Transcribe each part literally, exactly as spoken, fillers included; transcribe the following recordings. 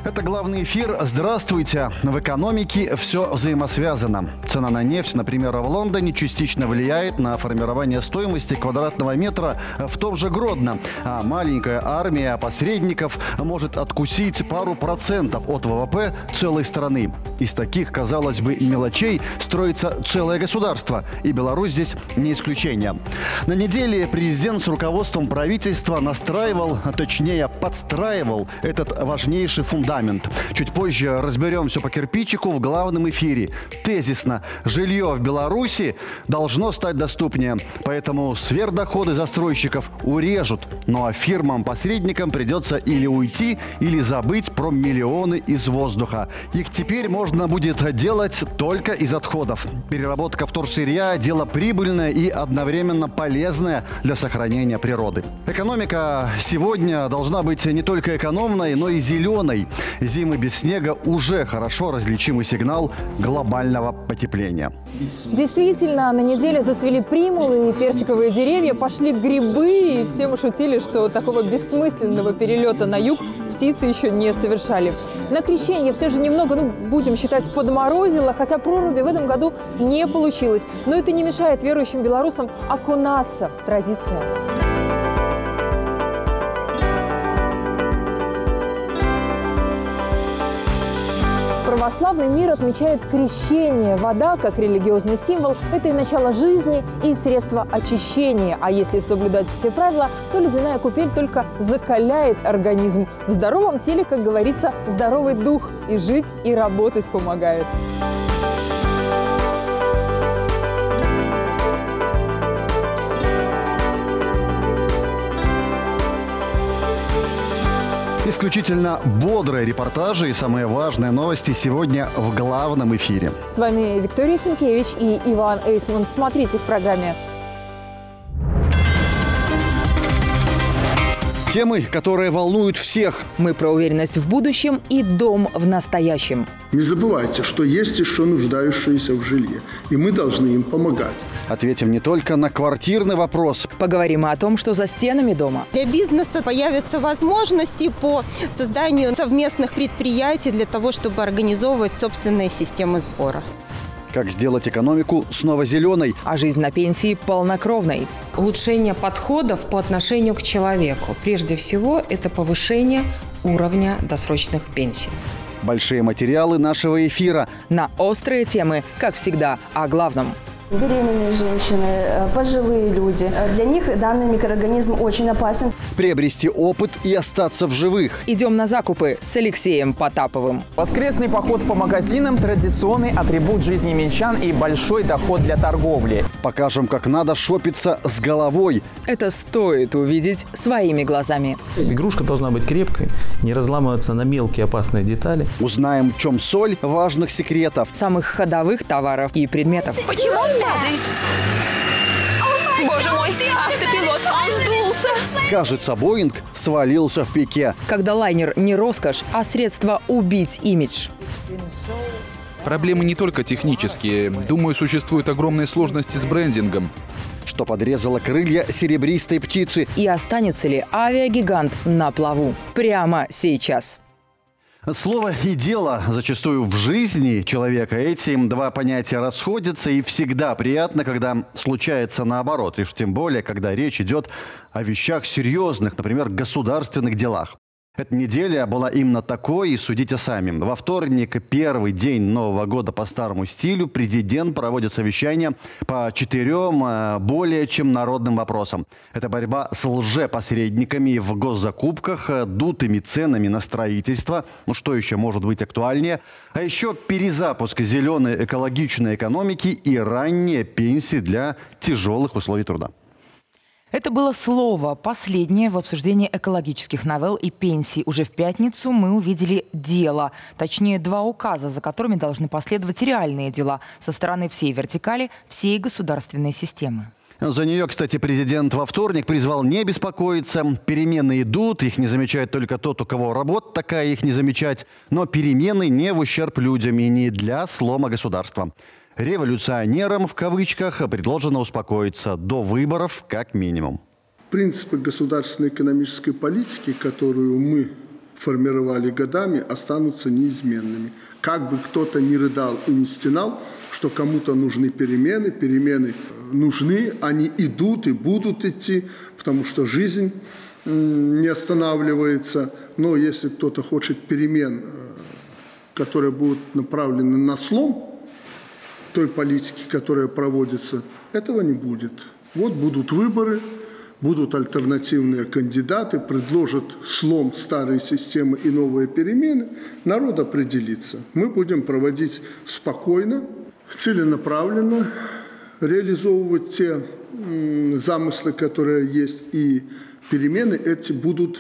Это главный эфир. Здравствуйте. В экономике все взаимосвязано. Цена на нефть, например, в Лондоне частично влияет на формирование стоимости квадратного метра в том же Гродно. А маленькая армия посредников может откусить пару процентов от ВВП целой страны. Из таких, казалось бы, мелочей строится целое государство. И Беларусь здесь не исключение. На неделе президент с руководством правительства настраивал, а точнее подстраивал этот важнейший фундамент. Чуть позже разберем все по кирпичику в главном эфире. Тезисно. Жилье в Беларуси должно стать доступнее. Поэтому сверхдоходы застройщиков урежут. Ну а фирмам-посредникам придется или уйти, или забыть про миллионы из воздуха. Их теперь можно будет делать только из отходов. Переработка вторсырья – дело прибыльное и одновременно полезное для сохранения природы. Экономика сегодня должна быть не только экономной, но и зеленой. Зимы без снега уже хорошо различимый сигнал глобального потепления. Действительно, на неделе зацвели примулы и персиковые деревья, пошли грибы, и все мы шутили, что такого бессмысленного перелета на юг птицы еще не совершали. На Крещение все же немного, ну, будем считать, подморозило, хотя проруби в этом году не получилось. Но это не мешает верующим белорусам окунаться в традиции. Православный мир отмечает крещение. Вода, как религиозный символ, это и начало жизни, и средство очищения. А если соблюдать все правила, то ледяная купель только закаляет организм. В здоровом теле, как говорится, здоровый дух. И жить, и работать помогает. Исключительно бодрые репортажи и самые важные новости сегодня в главном эфире. С вами Виктория Сенкевич и Иван Эйсман. Смотрите в программе. Темы, которые волнуют всех. Мы про уверенность в будущем и дом в настоящем. Не забывайте, что есть еще нуждающиеся в жилье, и мы должны им помогать. Ответим не только на квартирный вопрос. Поговорим и о том, что за стенами дома. Для бизнеса появятся возможности по созданию совместных предприятий для того, чтобы организовывать собственные системы сбора. Как сделать экономику снова зеленой. А жизнь на пенсии полнокровной. Улучшение подходов по отношению к человеку. Прежде всего, это повышение уровня досрочных пенсий. Большие материалы нашего эфира. На острые темы, как всегда, о главном. Беременные женщины, пожилые люди. Для них данный микроорганизм очень опасен. Приобрести опыт и остаться в живых. Идем на закупы с Алексеем Потаповым. Воскресный поход по магазинам – традиционный атрибут жизни минчан и большой доход для торговли. Покажем, как надо шопиться с головой. Это стоит увидеть своими глазами. Игрушка должна быть крепкой, не разламываться на мелкие опасные детали. Узнаем, в чем соль важных секретов. Самых ходовых товаров и предметов. Почему он падает? Боже мой, автопилот, он сдулся. Кажется, Боинг свалился в пике. Когда лайнер не роскошь, а средство убить имидж. Проблемы не только технические. Думаю, существуют огромные сложности с брендингом. Что подрезало крылья серебристой птицы. И останется ли авиагигант на плаву? Прямо сейчас. Слово и дело зачастую в жизни человека. Эти два понятия расходятся, и всегда приятно, когда случается наоборот. И уж тем более, когда речь идет о вещах серьезных, например, государственных делах. Эта неделя была именно такой, и судите сами. Во вторник, первый день Нового года по старому стилю, президент проводит совещание по четырем более чем народным вопросам. Это борьба с лжепосредниками в госзакупках, дутыми ценами на строительство, ну что еще может быть актуальнее, а еще перезапуск зеленой экологичной экономики и ранние пенсии для тяжелых условий труда. Это было слово, последнее в обсуждении экологических новелл и пенсий. Уже в пятницу мы увидели дело, точнее два указа, за которыми должны последовать реальные дела со стороны всей вертикали, всей государственной системы. За нее, кстати, президент во вторник призвал не беспокоиться. Перемены идут, их не замечает только тот, у кого работа такая, их не замечать. Но перемены не в ущерб людям и не для слома государства. Революционерам, в кавычках, предложено успокоиться до выборов как минимум. Принципы государственной экономической политики, которую мы формировали годами, останутся неизменными. Как бы кто-то ни рыдал и не стенал, что кому-то нужны перемены, перемены нужны, они идут и будут идти, потому что жизнь не останавливается. Но если кто-то хочет перемен, которые будут направлены на слом той политики, которая проводится, этого не будет. Вот будут выборы, будут альтернативные кандидаты, предложат слом старой системы и новые перемены, народ определится. Мы будем проводить спокойно, целенаправленно, реализовывать те м, замыслы, которые есть, и перемены эти будут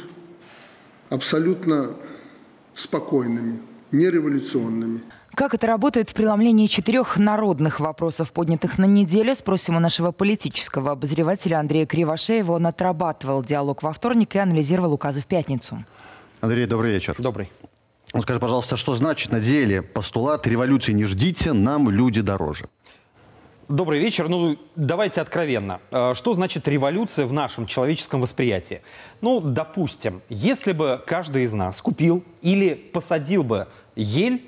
абсолютно спокойными, не революционными. Как это работает в преломлении четырех народных вопросов, поднятых на неделе, спросим у нашего политического обозревателя Андрея Кривошеева. Он отрабатывал диалог во вторник и анализировал указы в пятницу. Андрей, добрый вечер. Добрый. Ну, скажи, пожалуйста, что значит на деле постулат «революции не ждите, нам люди дороже»? Добрый вечер. Ну, давайте откровенно. Что значит революция в нашем человеческом восприятии? Ну, допустим, если бы каждый из нас купил или посадил бы ель,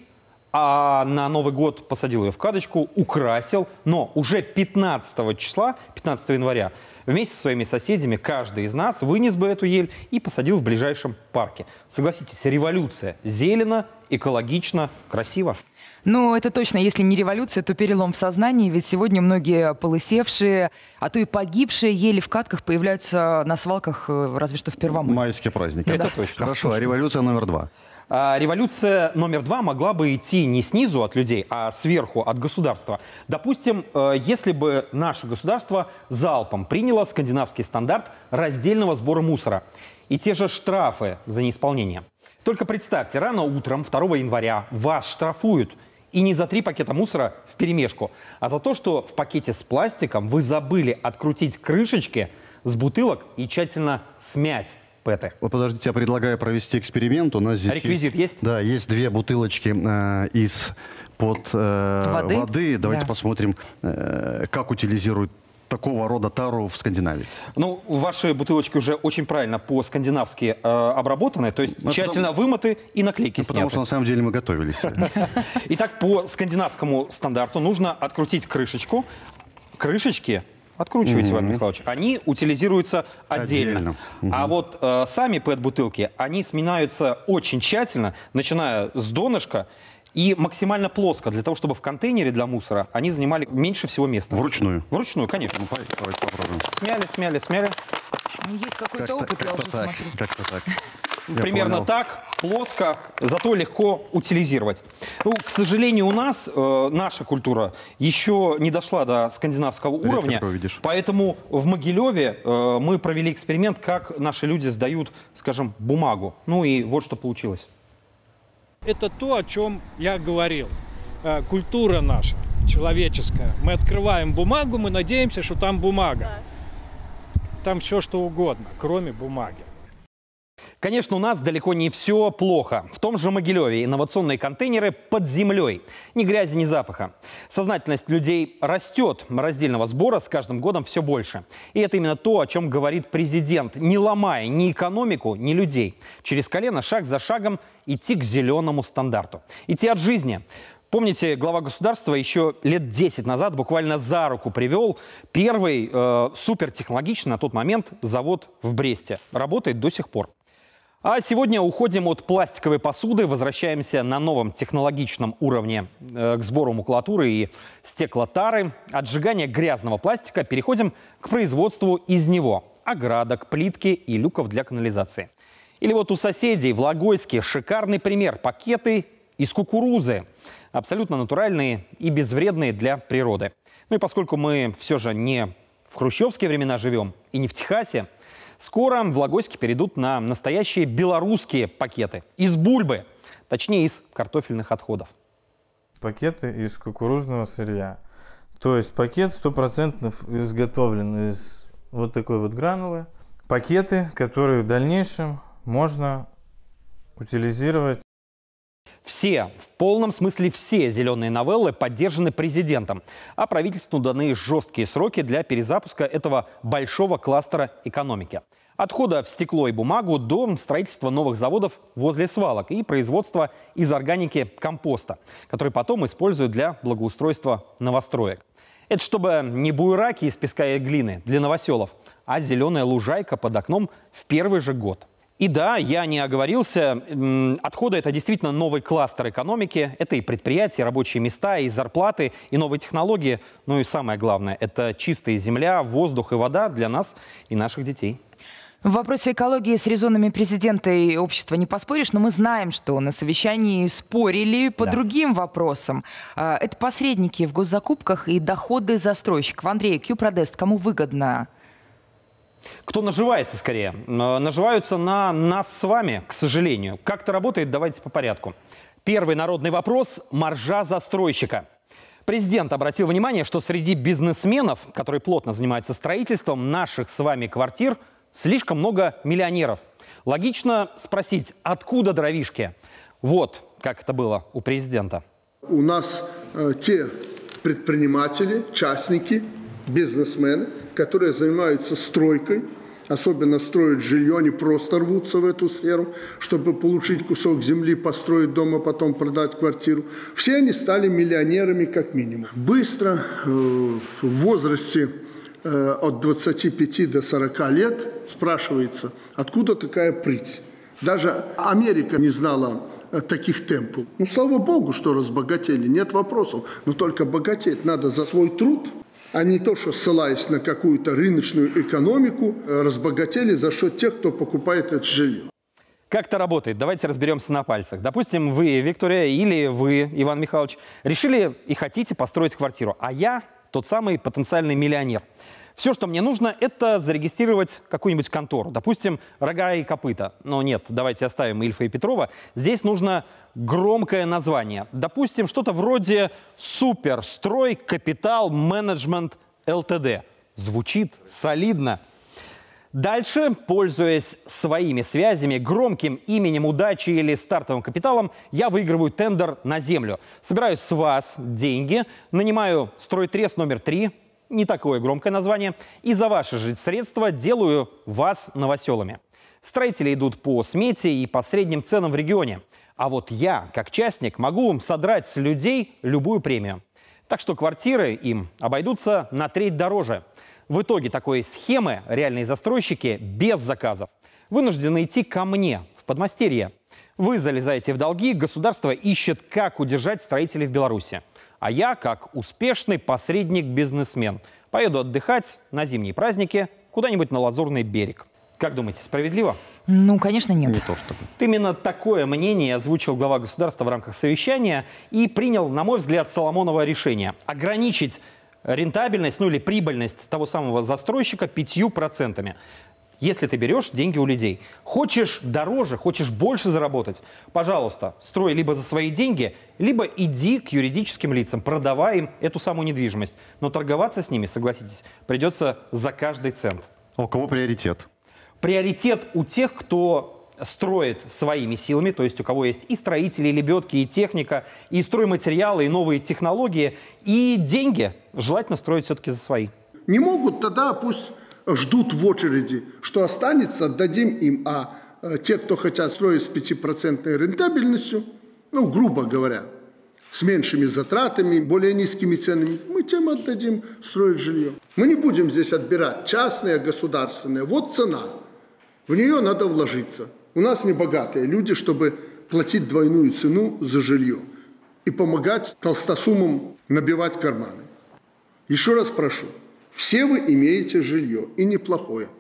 а на Новый год посадил ее в кадочку, украсил, но уже пятнадцатого числа, пятнадцатого января, вместе со своими соседями каждый из нас вынес бы эту ель и посадил в ближайшем парке. Согласитесь, революция. Зелено, экологично, красиво. Ну, это точно. Если не революция, то перелом в сознании. Ведь сегодня многие полысевшие, а то и погибшие ели в катках появляются на свалках разве что в Первомай. Майские праздники. Это да. точно. Хорошо, а революция номер два? А революция номер два могла бы идти не снизу от людей, а сверху от государства. Допустим, если бы наше государство залпом приняло скандинавский стандарт раздельного сбора мусора и те же штрафы за неисполнение. Только представьте, рано утром второго января вас штрафуют и не за три пакета мусора вперемешку, а за то, что в пакете с пластиком вы забыли открутить крышечки с бутылок и тщательно смять пэты. Вот подождите, я предлагаю провести эксперимент. У нас здесь реквизит есть? есть? Да, есть две бутылочки э, из-под э, воды. воды. Давайте да. посмотрим, э, как утилизируют такого рода тару в Скандинавии. Ну, ваши бутылочки уже очень правильно по-скандинавски э, обработаны, то есть ну, тщательно потому... вымыты и наклейки ну, сняты. Потому что на самом деле мы готовились. Итак, по скандинавскому стандарту нужно открутить крышечку. Крышечки откручивайте, Иван Михайлович. Они утилизируются отдельно. А вот э, сами пэт-бутылки, они сминаются очень тщательно, начиная с донышка, и максимально плоско, для того, чтобы в контейнере для мусора они занимали меньше всего места. Вручную? Вручную, конечно. Ну, давайте попробуем. Смяли, смяли, смяли. Ну, есть какой-то опыт, как я уже так, смотрю. Как-то так. Примерно понял. Так, плоско, зато легко утилизировать. Ну, к сожалению, у нас э, наша культура еще не дошла до скандинавского Редко уровня. Поэтому в Могилеве э, мы провели эксперимент, как наши люди сдают, скажем, бумагу. Ну и вот что получилось. Это то, о чем я говорил. Культура наша, человеческая. Мы открываем бумагу, мы надеемся, что там бумага. Там все, что угодно, кроме бумаги. Конечно, у нас далеко не все плохо. В том же Могилеве инновационные контейнеры под землей. Ни грязи, ни запаха. Сознательность людей растет. Раздельного сбора с каждым годом все больше. И это именно то, о чем говорит президент. Не ломая ни экономику, ни людей. Через колено, шаг за шагом идти к зеленому стандарту. Идти от жизни. Помните, глава государства еще лет десять назад буквально за руку привел первый э, супертехнологичный на тот момент завод в Бресте. Работает до сих пор. А сегодня уходим от пластиковой посуды, возвращаемся на новом технологичном уровне э, к сбору макулатуры и стеклотары. От сжигания грязного пластика переходим к производству из него оградок, плитки и люков для канализации. Или вот у соседей в Логойске шикарный пример – пакеты из кукурузы. Абсолютно натуральные и безвредные для природы. Ну и поскольку мы все же не в хрущевские времена живем и не в Техасе, скоро в Логойске перейдут на настоящие белорусские пакеты. Из бульбы, точнее из картофельных отходов. Пакеты из кукурузного сырья. То есть пакет стопроцентно изготовлен из вот такой вот гранулы. Пакеты, которые в дальнейшем можно утилизировать. Все, в полном смысле все зеленые новеллы поддержаны президентом, а правительству даны жесткие сроки для перезапуска этого большого кластера экономики. Отхода в стекло и бумагу до строительства новых заводов возле свалок и производства из органики компоста, который потом используют для благоустройства новостроек. Это чтобы не буераки из песка и глины для новоселов, а зеленая лужайка под окном в первый же год. И да, я не оговорился, отходы – это действительно новый кластер экономики. Это и предприятия, и рабочие места, и зарплаты, и новые технологии. Ну и самое главное – это чистая земля, воздух и вода для нас и наших детей. В вопросе экологии с резонами президента и общества не поспоришь, но мы знаем, что на совещании спорили по да. другим вопросам. Это посредники в госзакупках и доходы застройщиков. Андрей, Q-Продест, кому выгодно? Кто наживается скорее? Наживаются на нас с вами, к сожалению. Как это работает, давайте по порядку. Первый народный вопрос – маржа застройщика. Президент обратил внимание, что среди бизнесменов, которые плотно занимаются строительством наших с вами квартир, слишком много миллионеров. Логично спросить, откуда дровишки? Вот как это было у президента. У нас э, те предприниматели, частники, бизнесмены, которые занимаются стройкой, особенно строят жилье, они просто рвутся в эту сферу, чтобы получить кусок земли, построить дом, а потом продать квартиру. Все они стали миллионерами как минимум. Быстро, э, в возрасте э, от двадцати пяти до сорока лет спрашивается, откуда такая прыть. Даже Америка не знала э, таких темпов. Ну, слава богу, что разбогатели, нет вопросов. Но только богатеть надо за свой труд, а не то, что ссылаясь на какую-то рыночную экономику, разбогатели за счет тех, кто покупает это жилье. Как это работает? Давайте разберемся на пальцах. Допустим, вы, Виктория, или вы, Иван Михайлович, решили и хотите построить квартиру, а я тот самый потенциальный миллионер. Все, что мне нужно, это зарегистрировать какую-нибудь контору. Допустим, «Рога и копыта». Но нет, давайте оставим Ильфа и Петрова. Здесь нужно громкое название. Допустим, что-то вроде «Суперстрой Капитал Менеджмент ЛТД». Звучит солидно. Дальше, пользуясь своими связями, громким именем удачи или стартовым капиталом, я выигрываю тендер на землю. Собираю с вас деньги, нанимаю стройтрест номер три, не такое громкое название, и за ваши же средства делаю вас новоселами. Строители идут по смете и по средним ценам в регионе. А вот я, как частник, могу содрать с людей любую премию. Так что квартиры им обойдутся на треть дороже. В итоге такой схемы реальные застройщики без заказов вынуждены идти ко мне в подмастерье. Вы залезаете в долги, государство ищет, как удержать строителей в Беларуси. А я, как успешный посредник-бизнесмен, поеду отдыхать на зимние праздники куда-нибудь на Лазурный берег. Как думаете, справедливо? Ну, конечно, нет. Не то чтобы. Именно такое мнение озвучил глава государства в рамках совещания и принял, на мой взгляд, Соломоново решение ограничить рентабельность, ну или прибыльность того самого застройщика пятью процентами. Если ты берешь деньги у людей, хочешь дороже, хочешь больше заработать, пожалуйста, строй либо за свои деньги, либо иди к юридическим лицам, продавай им эту самую недвижимость. Но торговаться с ними, согласитесь, придется за каждый цент. А у кого приоритет? Приоритет у тех, кто строит своими силами, то есть у кого есть и строители, и лебедки, и техника, и стройматериалы, и новые технологии, и деньги. Желательно строить все-таки за свои. Не могут, тогда пусть ждут в очереди, что останется, отдадим им. А те, кто хотят строить с пятипроцентной рентабельностью, ну, грубо говоря, с меньшими затратами, более низкими ценами, мы тем отдадим строить жилье. Мы не будем здесь отбирать частное, государственное. Вот цена. В нее надо вложиться. У нас не богатые люди, чтобы платить двойную цену за жилье и помогать толстосумам набивать карманы. Еще раз прошу. Все вы имеете жилье, и неплохое.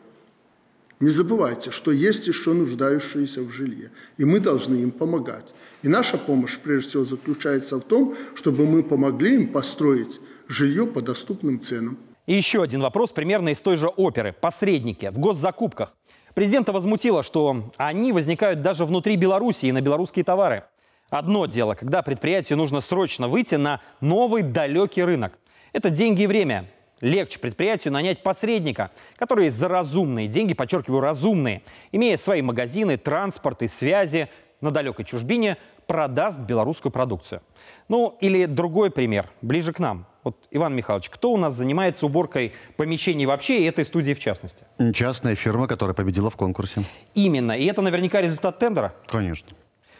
Не забывайте, что есть еще нуждающиеся в жилье, и мы должны им помогать. И наша помощь, прежде всего, заключается в том, чтобы мы помогли им построить жилье по доступным ценам. И еще один вопрос, примерно из той же оперы. Посредники в госзакупках. Президента возмутило, что они возникают даже внутри Беларуси и на белорусские товары. Одно дело, когда предприятию нужно срочно выйти на новый далекий рынок. Это деньги и время. Легче предприятию нанять посредника, который за разумные деньги, подчеркиваю, разумные, имея свои магазины, транспорт и связи на далекой чужбине, продаст белорусскую продукцию. Ну, или другой пример, ближе к нам. Вот, Иван Михайлович, кто у нас занимается уборкой помещений вообще и этой студии в частности? Частная фирма, которая победила в конкурсе. Именно. И это наверняка результат тендера? Конечно.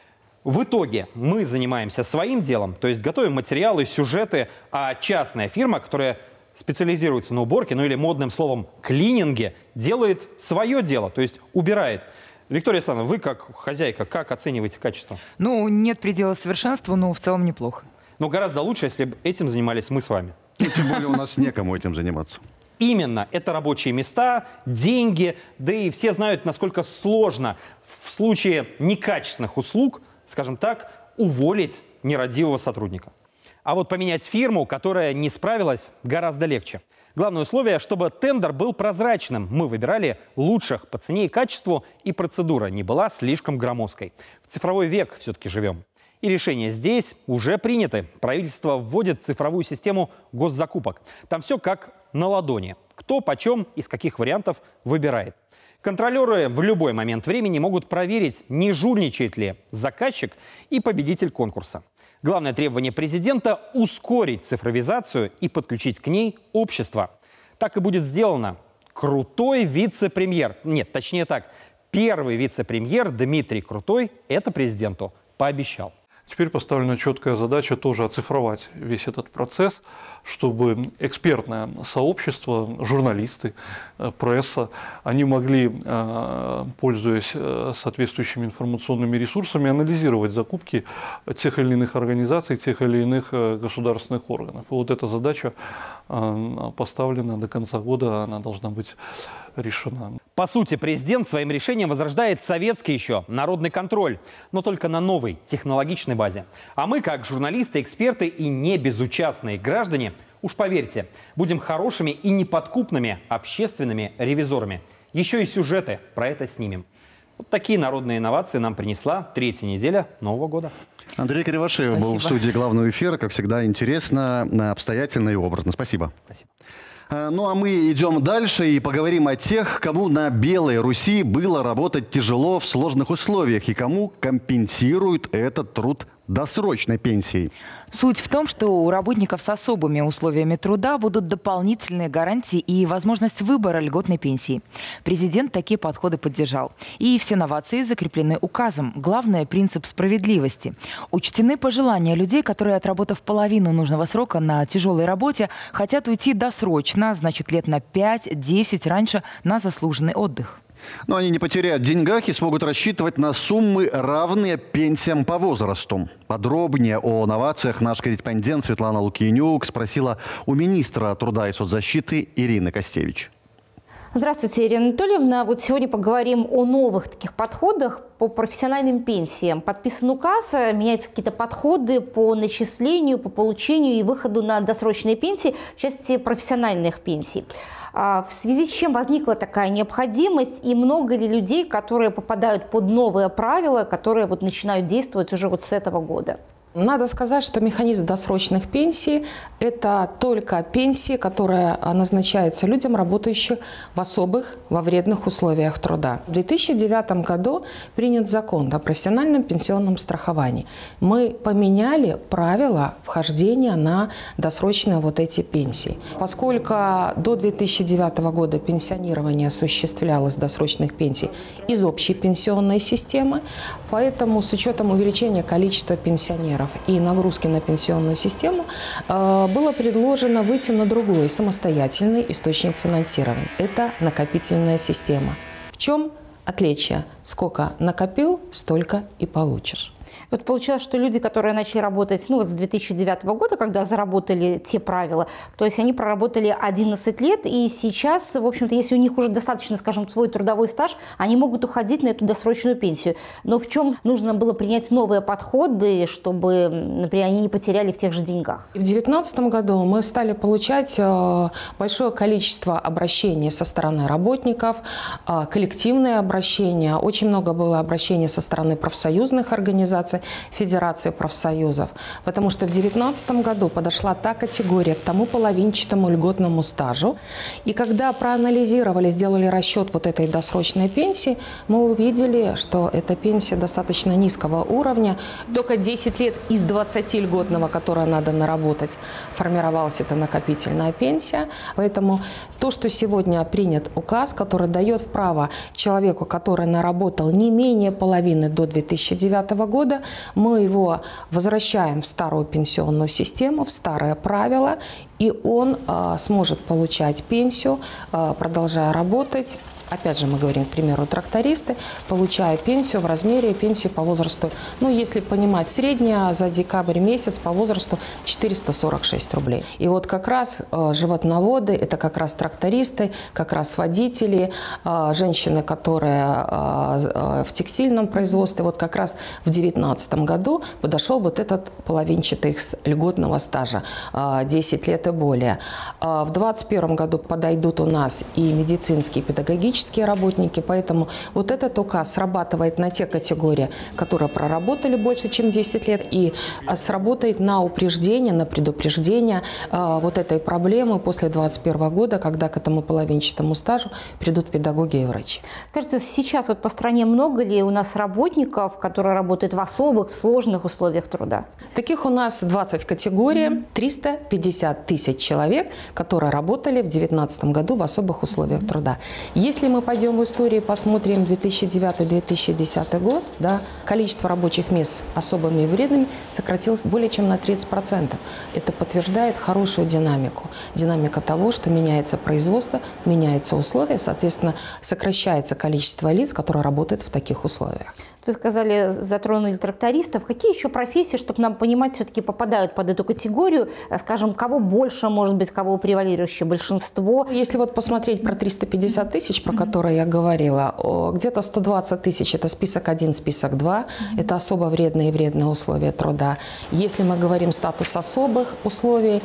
В итоге мы занимаемся своим делом, то есть готовим материалы, сюжеты, а частная фирма, которая специализируется на уборке, ну или модным словом клининге, делает свое дело, то есть убирает. Виктория Александровна, вы как хозяйка, как оцениваете качество? Ну, нет предела совершенства, но в целом неплохо. Но гораздо лучше, если бы этим занимались мы с вами. Ну, тем более у нас некому этим заниматься. Именно. Это рабочие места, деньги, да и все знают, насколько сложно в случае некачественных услуг, скажем так, уволить нерадивого сотрудника. А вот поменять фирму, которая не справилась, гораздо легче. Главное условие, чтобы тендер был прозрачным. Мы выбирали лучших по цене и качеству, и процедура не была слишком громоздкой. В цифровой век все-таки живем. И решения здесь уже приняты. Правительство вводит цифровую систему госзакупок. Там все как на ладони. Кто, почем, из каких вариантов выбирает. Контролеры в любой момент времени могут проверить, не жульничает ли заказчик и победитель конкурса. Главное требование президента – ускорить цифровизацию и подключить к ней общество. Так и будет сделано. Крутой вице-премьер, нет, точнее так, первый вице-премьер Дмитрий Крутой это президенту пообещал. Теперь поставлена четкая задача тоже оцифровать весь этот процесс, чтобы экспертное сообщество, журналисты, пресса, они могли, пользуясь соответствующими информационными ресурсами, анализировать закупки тех или иных организаций, тех или иных государственных органов. И вот эта задача поставлена до конца года, она должна быть решена. По сути, президент своим решением возрождает советский еще народный контроль, но только на новой технологичной базе. А мы, как журналисты, эксперты и не безучастные граждане, уж поверьте, будем хорошими и неподкупными общественными ревизорами. Еще и сюжеты про это снимем. Вот такие народные инновации нам принесла третья неделя Нового года. Андрей Кривошеев Спасибо. был в студии главного эфира. Как всегда, интересно, обстоятельно и образно. Спасибо. Спасибо. Ну а мы идем дальше и поговорим о тех, кому на Белой Руси было работать тяжело в сложных условиях и кому компенсируют этот труд досрочной пенсией. Суть в том, что у работников с особыми условиями труда будут дополнительные гарантии и возможность выбора льготной пенсии. Президент такие подходы поддержал. И все новации закреплены указом. Главное – принцип справедливости. Учтены пожелания людей, которые, отработав половину нужного срока на тяжелой работе, хотят уйти досрочно, значит, лет на пять-десять раньше на заслуженный отдых. Но они не потеряют в деньгах и смогут рассчитывать на суммы, равные пенсиям по возрасту. Подробнее о новациях наш корреспондент Светлана Лукьянюк спросила у министра труда и соцзащиты Ирины Костевич. Здравствуйте, Ирина Анатольевна. Вот сегодня поговорим о новых таких подходах по профессиональным пенсиям. Подписан указ, меняются какие-то подходы по начислению, по получению и выходу на досрочные пенсии в части профессиональных пенсий. В связи с чем возникла такая необходимость и много ли людей, которые попадают под новые правила, которые вот начинают действовать уже вот с этого года? Надо сказать, что механизм досрочных пенсий – это только пенсии, которая назначается людям, работающим в особых, во вредных условиях труда. В две тысячи девятом году принят закон о профессиональном пенсионном страховании. Мы поменяли правила вхождения на досрочные вот эти пенсии. Поскольку до две тысячи девятого года пенсионирование осуществлялось досрочных пенсий из общей пенсионной системы, поэтому с учетом увеличения количества пенсионеров и нагрузки на пенсионную систему было предложено выйти на другой самостоятельный источник финансирования. Это накопительная система. В чем отличие? Сколько накопил, столько и получишь. Вот получилось, что люди, которые начали работать ну, вот с две тысячи девятого года, когда заработали те правила, то есть они проработали одиннадцать лет, и сейчас, в общем-то, если у них уже достаточно, скажем, свой трудовой стаж, они могут уходить на эту досрочную пенсию. Но в чем нужно было принять новые подходы, чтобы, например, они не потеряли в тех же деньгах? В две тысячи девятнадцатом году мы стали получать большое количество обращений со стороны работников, коллективные обращения, очень много было обращений со стороны профсоюзных организаций. организации Федерации профсоюзов. Потому что в две тысячи девятнадцатом году подошла та категория к тому половинчатому льготному стажу. И когда проанализировали, сделали расчет вот этой досрочной пенсии, мы увидели, что эта пенсия достаточно низкого уровня. Только десять лет из двадцати льготного, которое надо наработать, формировалась эта накопительная пенсия. Поэтому то, что сегодня принят указ, который дает право человеку, который наработал не менее половины до две тысячи девятого года, мы его возвращаем в старую пенсионную систему, в старое правило, и он э, сможет получать пенсию, э, продолжая работать. Опять же, мы говорим, к примеру, трактористы, получая пенсию в размере пенсии по возрасту, ну, если понимать, средняя за декабрь месяц по возрасту четыреста сорок шесть рублей. И вот как раз э, животноводы, это как раз трактористы, как раз водители, э, женщины, которые э, э, в текстильном производстве, вот как раз в две тысячи девятнадцатом году подошел вот этот половинчатый льготного стажа, э, десять лет и более. Э, в две тысячи двадцать первом году подойдут у нас и медицинские, и педагогические работники, поэтому вот этот указ срабатывает на те категории, которые проработали больше, чем десять лет, и сработает на упреждение, на предупреждение э, вот этой проблемы после две тысячи двадцать первого года, когда к этому половинчатому стажу придут педагоги и врачи. Кажется, сейчас вот по стране много ли у нас работников, которые работают в особых, в сложных условиях труда? Таких у нас двадцать категорий, триста пятьдесят тысяч человек, которые работали в две тысячи девятнадцатом году в особых условиях труда. Если мы пойдем в историю и посмотрим две тысячи девятый — две тысячи десятый год, да, количество рабочих мест особыми и вредными сократилось более чем на тридцать процентов. Это подтверждает хорошую динамику. Динамика того, что меняется производство, меняются условия, соответственно, сокращается количество лиц, которые работают в таких условиях. Вы сказали, затронули трактористов. Какие еще профессии, чтобы нам понимать, все-таки попадают под эту категорию? Скажем, кого больше, может быть, кого превалирующее большинство? Если вот посмотреть про триста пятьдесят тысяч, про которые я говорила, где-то сто двадцать тысяч – это список один, список два. Это особо вредные и вредные условия труда. Если мы говорим статус особых условий,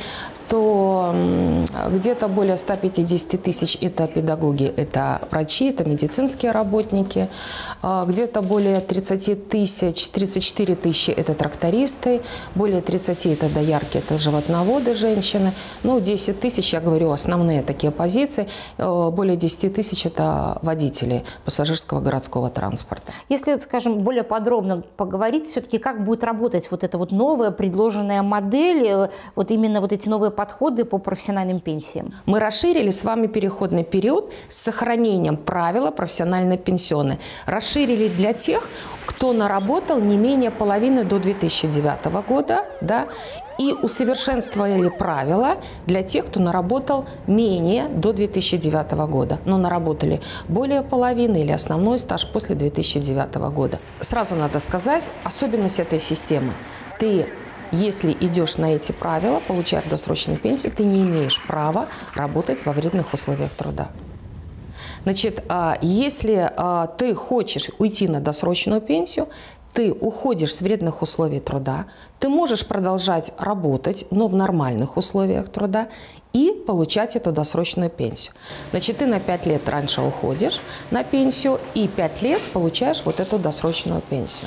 то где-то более ста пятидесяти тысяч – это педагоги, это врачи, это медицинские работники. Где-то более тридцати тысяч, тридцать четыре тысячи – это трактористы, более тридцати – это доярки, это животноводы, женщины. Ну, десять тысяч, я говорю, основные такие позиции. Более десяти тысяч – это водители пассажирского городского транспорта. Если, скажем, более подробно поговорить, все-таки как будет работать вот эта вот новая предложенная модель, вот именно вот эти новые подходы по профессиональным пенсиям? Мы расширили с вами переходный период с сохранением правила профессиональной пенсионной. Расширили для тех, кто наработал не менее половины до две тысячи девятого года, да, и усовершенствовали правила для тех, кто наработал менее до две тысячи девятого года, но наработали более половины или основной стаж после две тысячи девятого года. Сразу надо сказать, особенность этой системы. Ты, если идешь на эти правила, получаешь досрочную пенсию, ты не имеешь права работать во вредных условиях труда. Значит, если ты хочешь уйти на досрочную пенсию, ты уходишь с вредных условий труда, ты можешь продолжать работать, но в нормальных условиях труда, и получать эту досрочную пенсию. Значит, ты на пять лет раньше уходишь на пенсию, и пять лет получаешь вот эту досрочную пенсию.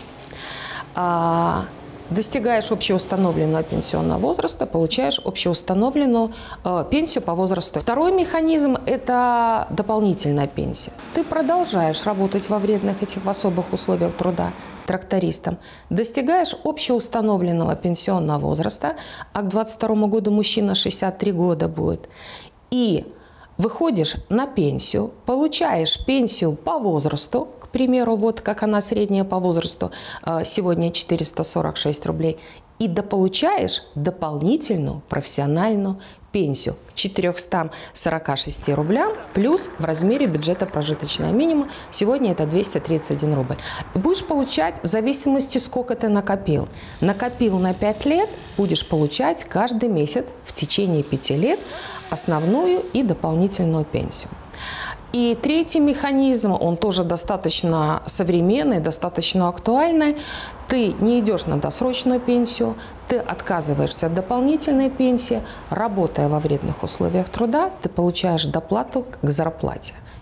Достигаешь общеустановленного пенсионного возраста, получаешь общеустановленную э, пенсию по возрасту. Второй механизм – это дополнительная пенсия. Ты продолжаешь работать во вредных этих в особых условиях труда трактористом, достигаешь общеустановленного пенсионного возраста, а к двадцать второму году мужчина шестьдесят три года будет, и выходишь на пенсию, получаешь пенсию по возрасту, к примеру, вот как она средняя по возрасту, сегодня четыреста сорок шесть рублей, и дополучаешь дополнительную профессиональную пенсию к четырёмстам сорока шести рублям плюс в размере бюджета прожиточного минимума. Сегодня это двести тридцать один рубль. Будешь получать в зависимости, сколько ты накопил. Накопил на пять лет, будешь получать каждый месяц в течение пяти лет основную и дополнительную пенсию. И третий механизм, он тоже достаточно современный, достаточно актуальный. Ты не идешь на досрочную пенсию, ты отказываешься от дополнительной пенсии, работая во вредных условиях труда, ты получаешь доплату к зарплате.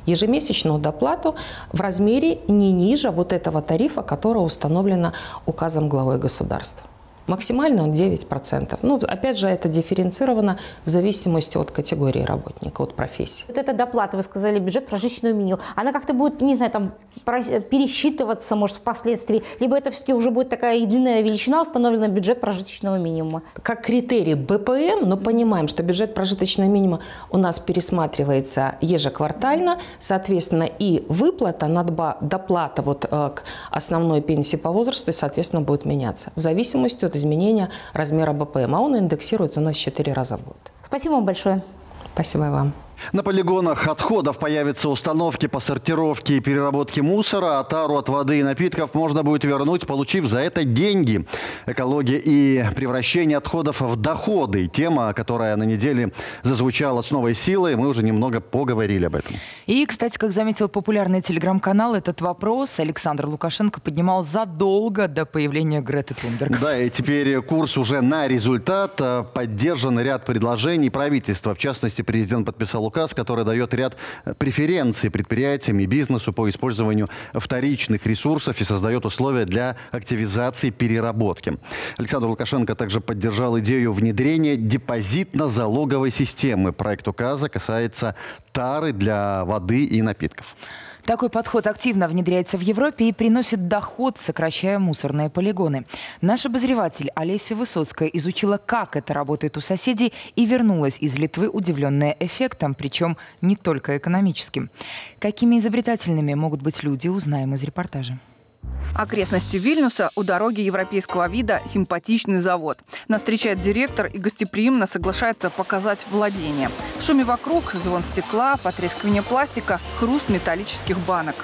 ежемесячную доплату в размере не ниже вот этого тарифа, который установлено указом главы государства. Максимально он девять процентов. Ну, опять же, это дифференцировано в зависимости от категории работника, от профессии. Вот эта доплата, вы сказали, бюджет прожиточного минимума, она как-то будет, не знаю, там пересчитываться, может, впоследствии, либо это все-таки уже будет такая единая величина, установлена бюджет прожиточного минимума? Как критерий бэ пэ эм, но понимаем, что бюджет прожиточного минимума у нас пересматривается ежеквартально, соответственно, и выплата, надба, доплата вот, э, к основной пенсии по возрасту, соответственно, будет меняться в зависимости от изменения размера бэ пэ эм, а он индексируется у нас четыре раза в год. Спасибо вам большое. Спасибо вам. На полигонах отходов появятся установки по сортировке и переработке мусора, а тару от воды и напитков можно будет вернуть, получив за это деньги. Экология и превращение отходов в доходы. Тема, которая на неделе зазвучала с новой силой, мы уже немного поговорили об этом. И, кстати, как заметил популярный телеграм-канал, этот вопрос Александр Лукашенко поднимал задолго до появления Греты Тунберг. Да, и теперь курс уже на результат. Поддержан ряд предложений правительства. В частности, президент подписал указ, который дает ряд преференций предприятиям и бизнесу по использованию вторичных ресурсов и создает условия для активизации переработки. Александр Лукашенко также поддержал идею внедрения депозитно-залоговой системы. Проект указа касается тары для воды и напитков. Такой подход активно внедряется в Европе и приносит доход, сокращая мусорные полигоны. Наш обозреватель Олеся Высоцкая изучила, как это работает у соседей, и вернулась из Литвы, удивленная эффектом, причем не только экономическим. Какими изобретательными могут быть люди, узнаем из репортажа. Окрестности Вильнюса у дороги европейского вида симпатичный завод. Нас встречает директор и гостеприимно соглашается показать владение. В шуме вокруг звон стекла, потрескивание пластика, хруст металлических банок.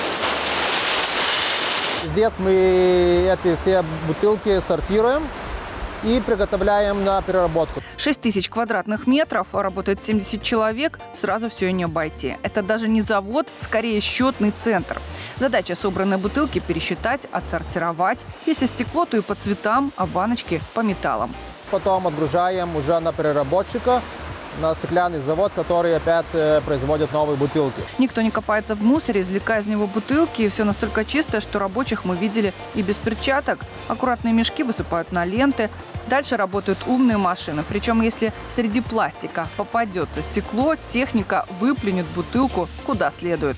Здесь мы эти все бутылки сортируем и приготовляем на переработку. шесть тысяч квадратных метров, работает семьдесят человек, сразу все и не обойти. Это даже не завод, скорее счетный центр. Задача собранные бутылки пересчитать, отсортировать. Если стекло, то и по цветам, а баночки по металлам. Потом отгружаем уже на переработчика, на стеклянный завод, который опять производит новые бутылки. Никто не копается в мусоре, извлекая из него бутылки. И все настолько чистое, что рабочих мы видели и без перчаток. Аккуратные мешки высыпают на ленты. Дальше работают умные машины. Причем, если среди пластика попадется стекло, техника выплюнет бутылку куда следует.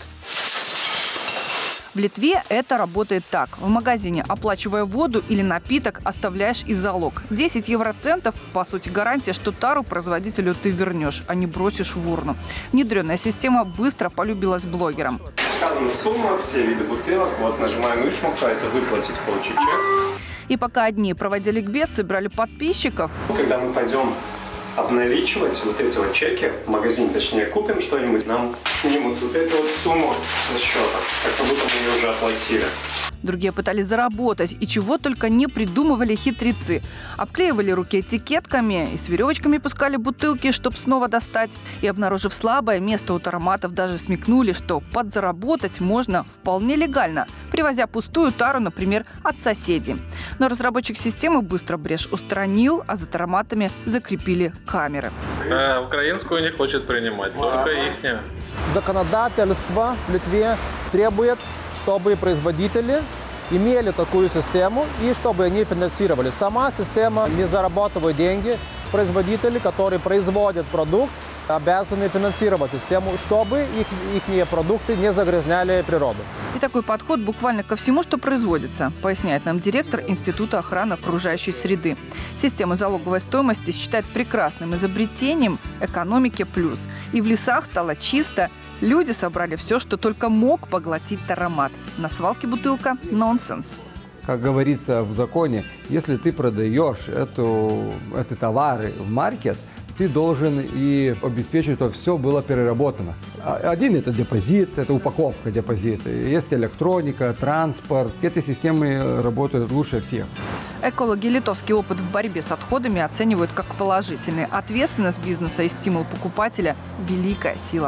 В Литве это работает так. В магазине, оплачивая воду или напиток, оставляешь и залог. десять евроцентов, по сути, гарантия, что тару производителю ты вернешь, а не бросишь в урну. Внедренная система быстро полюбилась блогерам. Указана сумма, все виды бутылок. Вот нажимаем «Вышмука», это выплатить, получить чек. И пока одни проводили ликбез, собрали подписчиков. Когда мы пойдем обналичивать вот эти вот чеки, в магазине, точнее, купим что-нибудь, нам снимут вот эту вот сумму со счета, как будто мы ее уже оплатили. Другие пытались заработать, и чего только не придумывали хитрецы. Обклеивали руки этикетками и с веревочками пускали бутылки, чтобы снова достать. И, обнаружив слабое место у тароматов, даже смекнули, что подзаработать можно вполне легально, привозя пустую тару, например, от соседей. Но разработчик системы быстро брешь устранил, а за тароматами закрепили камеры. А, украинскую не хочет принимать, только ихнюю. Законодательство в Литве требует, чтобы производители имели такую систему и чтобы они финансировали. Сама система не зарабатывает деньги. Производители, которые производят продукт, обязаны финансировать систему, чтобы их, их продукты не загрязняли природу. И такой подход буквально ко всему, что производится, поясняет нам директор Института охраны окружающей среды. Систему залоговой стоимости считает прекрасным изобретением экономики плюс. И в лесах стало чисто. Люди собрали все, что только мог поглотить таромат. На свалке бутылка – нонсенс. Как говорится в законе, если ты продаешь эту, эти товары в маркет, ты должен и обеспечить, что все было переработано. Один – это депозит, это упаковка депозита. Есть электроника, транспорт. Эти системы работают лучше всех. Экологи литовский опыт в борьбе с отходами оценивают как положительный. Ответственность бизнеса и стимул покупателя – великая сила.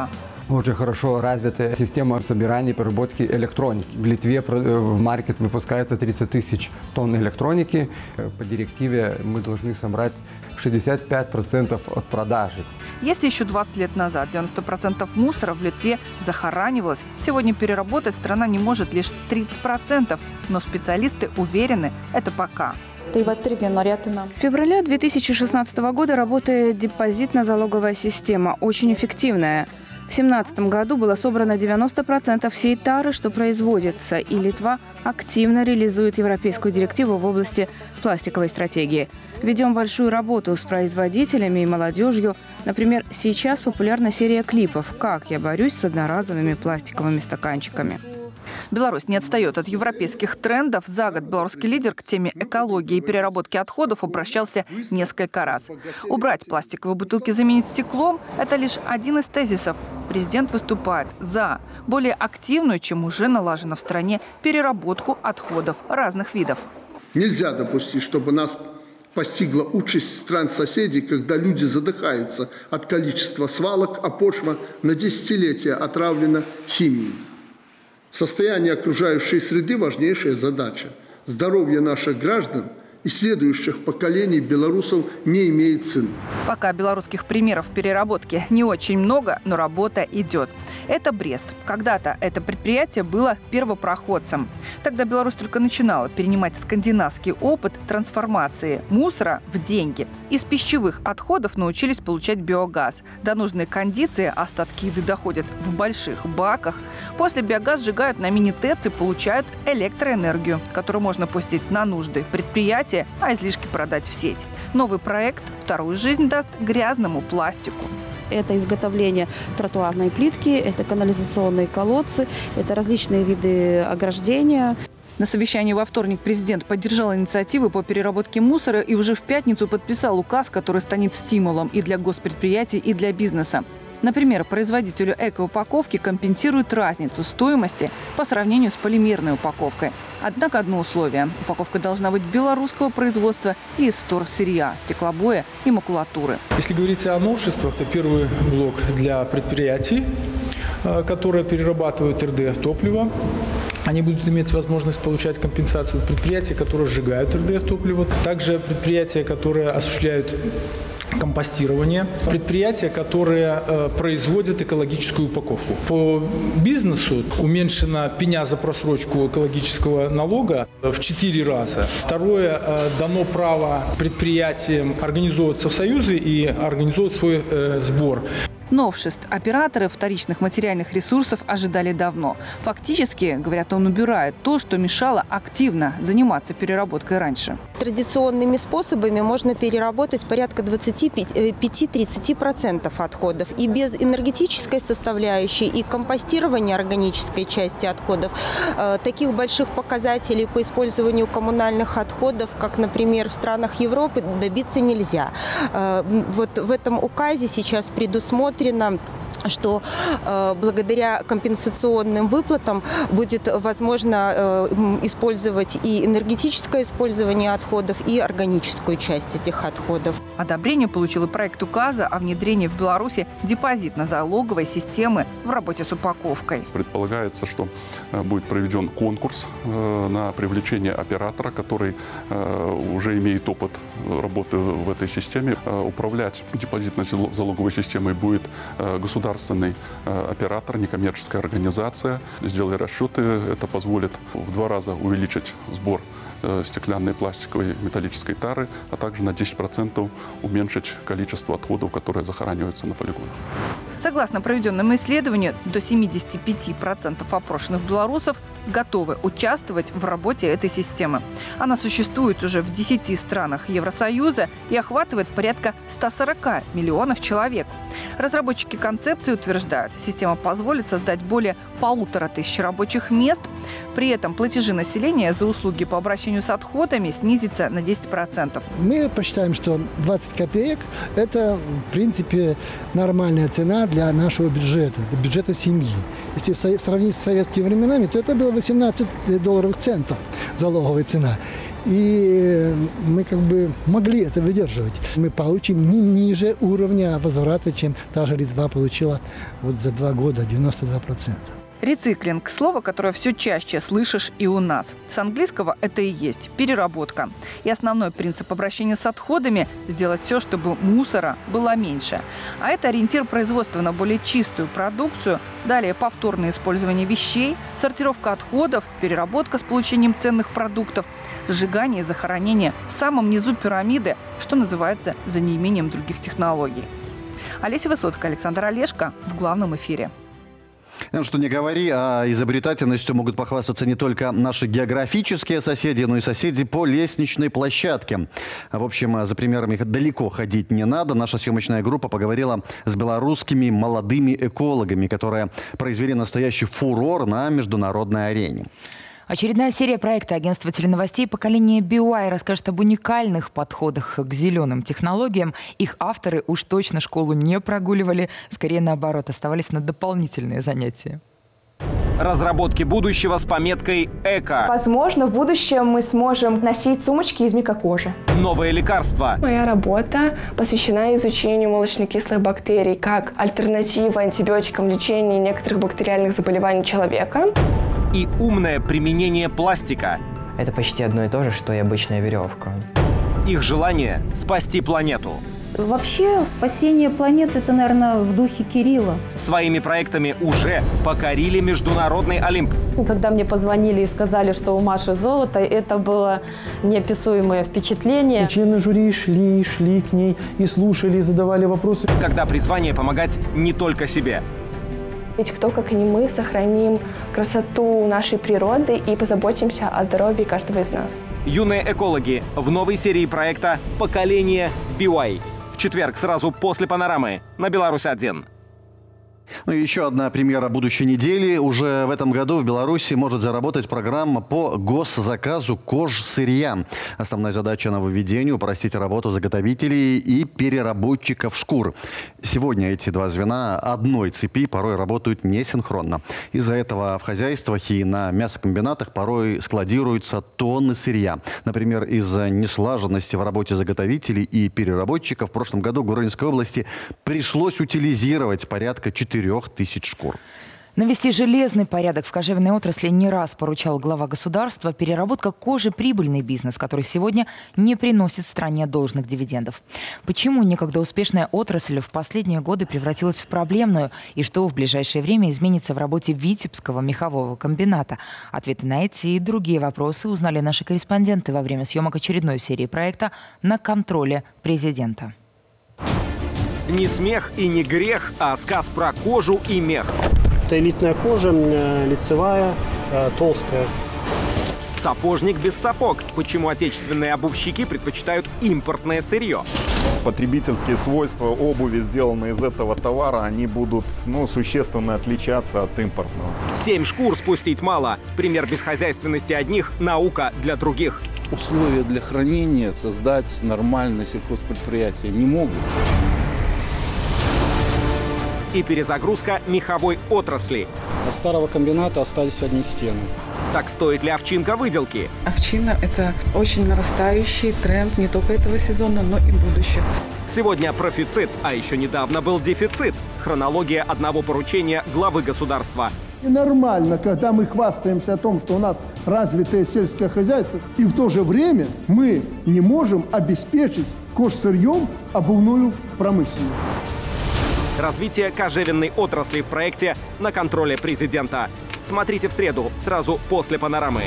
Очень хорошо развитая система собирания и переработки электроники. В Литве в маркет выпускается тридцать тысяч тонн электроники. По директиве мы должны собрать шестьдесят пять процентов от продажи. Если еще двадцать лет назад девяносто процентов мусора в Литве захоранивалось, сегодня переработать страна не может лишь тридцать процентов. Но специалисты уверены, это пока. С февраля две тысячи шестнадцатого года работает депозитно-залоговая система, очень эффективная. В две тысячи семнадцатом году было собрано девяносто процентов всей тары, что производится, и Литва активно реализует европейскую директиву в области пластиковой стратегии. Ведем большую работу с производителями и молодежью. Например, сейчас популярна серия клипов «Как я борюсь с одноразовыми пластиковыми стаканчиками». Беларусь не отстает от европейских трендов. За год белорусский лидер к теме экологии и переработки отходов обращался несколько раз. Убрать пластиковые бутылки, заменить стеклом – это лишь один из тезисов. Президент выступает за более активную, чем уже налажено в стране, переработку отходов разных видов. Нельзя допустить, чтобы нас постигла участь стран-соседей, когда люди задыхаются от количества свалок, а почва на десятилетия отравлена химией. Состояние окружающей среды – важнейшая задача. Здоровье наших граждан и следующих поколений белорусов не имеет цены. Пока белорусских примеров переработки не очень много, но работа идет. Это Брест. Когда-то это предприятие было первопроходцем. Тогда Беларусь только начинала перенимать скандинавский опыт трансформации мусора в деньги. Из пищевых отходов научились получать биогаз. До нужной кондиции остатки еды доходят в больших баках. После биогаз сжигают на мини-ТЭЦ и получают электроэнергию, которую можно пустить на нужды предприятия, а излишки продать в сеть. Новый проект вторую жизнь даст грязному пластику. Это изготовление тротуарной плитки, это канализационные колодцы, это различные виды ограждения. На совещании во вторник президент поддержал инициативы по переработке мусора и уже в пятницу подписал указ, который станет стимулом и для госпредприятий, и для бизнеса. Например, производителю экоупаковки компенсируют разницу стоимости по сравнению с полимерной упаковкой. Однако одно условие – упаковка должна быть белорусского производства и из вторсырья, стеклобоя и макулатуры. Если говорить о новшествах, то первый блок для предприятий, которые перерабатывают эр дэ эф-топливо. Они будут иметь возможность получать компенсацию. Предприятия, которые сжигают эр дэ эф-топливо. Также предприятия, которые осуществляют компостирование, предприятия, которые э, производят экологическую упаковку. По бизнесу уменьшена пеня за просрочку экологического налога в четыре раза. Второе, э, дано право предприятиям организовываться в союзы и организовывать свой э, сбор. Новшеств операторы вторичных материальных ресурсов ожидали давно. Фактически, говорят, он убирает то, что мешало активно заниматься переработкой раньше. Традиционными способами можно переработать порядка двадцати пяти — тридцати процентов отходов. И без энергетической составляющей и компостирования органической части отходов э, таких больших показателей по использованию коммунальных отходов, как, например, в странах Европы, добиться нельзя. Э, вот в этом указе сейчас предусмотрено, что э, благодаря компенсационным выплатам будет возможно э, использовать и энергетическое использование отходов, и органическую часть этих отходов. Одобрение получил и проект указа о внедрении в Беларуси депозитно-залоговой системы в работе с упаковкой. Предполагается, что э, будет проведен конкурс э, на привлечение оператора, который э, уже имеет опыт работы в этой системе. Э, управлять депозитно-залоговой системой будет э, государство. Государственный э, оператор, некоммерческая организация. Сделали расчеты, это позволит в два раза увеличить сбор э, стеклянной, пластиковой, металлической тары, а также на десять процентов уменьшить количество отходов, которые захораниваются на полигонах. Согласно проведенному исследованию, до семидесяти пяти процентов опрошенных белорусов готовы участвовать в работе этой системы. Она существует уже в десяти странах Евросоюза и охватывает порядка ста сорока миллионов человек. Разработчики концепции утверждают, система позволит создать более полутора тысяч рабочих мест. При этом платежи населения за услуги по обращению с отходами снизятся на десять процентов. Мы посчитаем, что двадцать копеек – это, в принципе, нормальная цена для нашего бюджета, для бюджета семьи. Если сравнить с советскими временами, то это было восемнадцать долларов центов залоговая цена. И мы как бы могли это выдерживать. Мы получим не ниже уровня возврата, чем та же Литва получила вот за два года, девяносто два процента. Рециклинг – слово, которое все чаще слышишь и у нас. С английского это и есть переработка. И основной принцип обращения с отходами – сделать все, чтобы мусора было меньше. А это ориентир производства на более чистую продукцию, далее повторное использование вещей, сортировка отходов, переработка с получением ценных продуктов, сжигание и захоронение в самом низу пирамиды, что называется за неимением других технологий. Олеся Высоцкая, Александр Олешко в главном эфире. Что не говори, а изобретательностью могут похвастаться не только наши географические соседи, но и соседи по лестничной площадке. В общем, за примерами далеко ходить не надо. Наша съемочная группа поговорила с белорусскими молодыми экологами, которые произвели настоящий фурор на международной арене. Очередная серия проекта агентства теленовостей «Поколение би уай» расскажет об уникальных подходах к зеленым технологиям. Их авторы уж точно школу не прогуливали, скорее наоборот, оставались на дополнительные занятия. Разработки будущего с пометкой «Эко». Возможно, в будущем мы сможем носить сумочки из микрокожи. Новые лекарства. Моя работа посвящена изучению молочнокислых бактерий как альтернатива антибиотикам лечения некоторых бактериальных заболеваний человека. И умное применение пластика. Это почти одно и то же, что и обычная веревка. Их желание – спасти планету. Вообще, спасение планеты – это, наверное, в духе Кирилла. Своими проектами уже покорили международный Олимп. Когда мне позвонили и сказали, что у Маши золото, это было неописуемое впечатление. И члены жюри шли, шли к ней и слушали, и задавали вопросы. Когда призвание помогать не только себе. Ведь кто, как не мы, сохраним красоту нашей природы и позаботимся о здоровье каждого из нас. Юные экологи в новой серии проекта «Поколение би уай». В четверг сразу после «Панорамы» на Беларусь один. Ну и еще одна премьера будущей недели. Уже в этом году в Беларуси может заработать программа по госзаказу кожсырья. Основная задача нововведения – упростить работу заготовителей и переработчиков шкур. Сегодня эти два звена одной цепи порой работают несинхронно. Из-за этого в хозяйствах и на мясокомбинатах порой складируются тонны сырья. Например, из-за неслаженности в работе заготовителей и переработчиков в прошлом году в Гурьевской области пришлось утилизировать порядка четырех тысяч шкур. Навести железный порядок в кожевенной отрасли не раз поручал глава государства. Переработка кожи – прибыльный бизнес, который сегодня не приносит стране должных дивидендов. Почему некогда успешная отрасль в последние годы превратилась в проблемную? И что в ближайшее время изменится в работе Витебского мехового комбината? Ответы на эти и другие вопросы узнали наши корреспонденты во время съемок очередной серии проекта «На контроле президента». Не смех и не грех, а сказ про кожу и мех. Это элитная кожа, лицевая, толстая. Сапожник без сапог. Почему отечественные обувщики предпочитают импортное сырье? Потребительские свойства обуви, сделанные из этого товара, они будут ну, существенно отличаться от импортного. Семь шкур спустить мало. Пример бесхозяйственности одних – наука для других. Условия для хранения создать нормальное сельхозпредприятие не могут. И перезагрузка меховой отрасли. От старого комбината остались одни стены. Так стоит ли овчинка выделки? Овчина – это очень нарастающий тренд не только этого сезона, но и будущего. Сегодня профицит, а еще недавно был дефицит. Хронология одного поручения главы государства. И нормально, когда мы хвастаемся о том, что у нас развитое сельское хозяйство, и в то же время мы не можем обеспечить кожсырьем обувную промышленность. Развитие кожевенной отрасли в проекте «На контроле президента». Смотрите в среду, сразу после «Панорамы».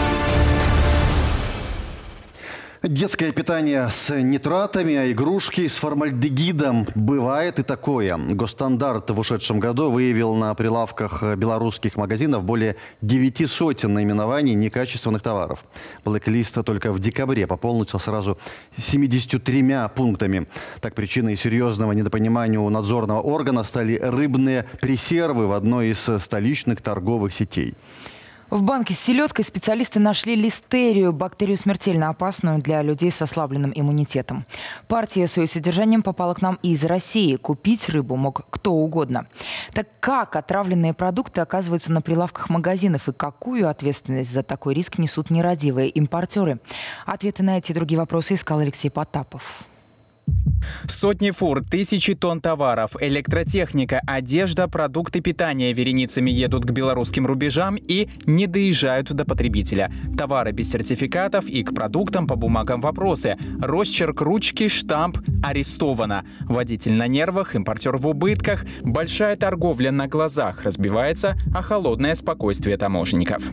Детское питание с нитратами, а игрушки с формальдегидом. Бывает и такое. Госстандарт в ушедшем году выявил на прилавках белорусских магазинов более девяти сотен наименований некачественных товаров. Блэк-лист только в декабре пополнился сразу семьюдесятью тремя пунктами. Так, причиной серьезного недопонимания у надзорного органа стали рыбные пресервы в одной из столичных торговых сетей. В банке с селедкой специалисты нашли листерию, бактерию смертельно опасную для людей с ослабленным иммунитетом. Партия с ее содержанием попала к нам из России. Купить рыбу мог кто угодно. Так как отравленные продукты оказываются на прилавках магазинов и какую ответственность за такой риск несут нерадивые импортеры? Ответы на эти и другие вопросы искал Алексей Потапов. Сотни фур, тысячи тонн товаров, электротехника, одежда, продукты питания вереницами едут к белорусским рубежам и не доезжают до потребителя. Товары без сертификатов и к продуктам по бумагам вопросы. Росчерк ручки, штамп арестовано. Водитель на нервах, импортер в убытках. Большая торговля на глазах разбивается о холодное спокойствие таможенников.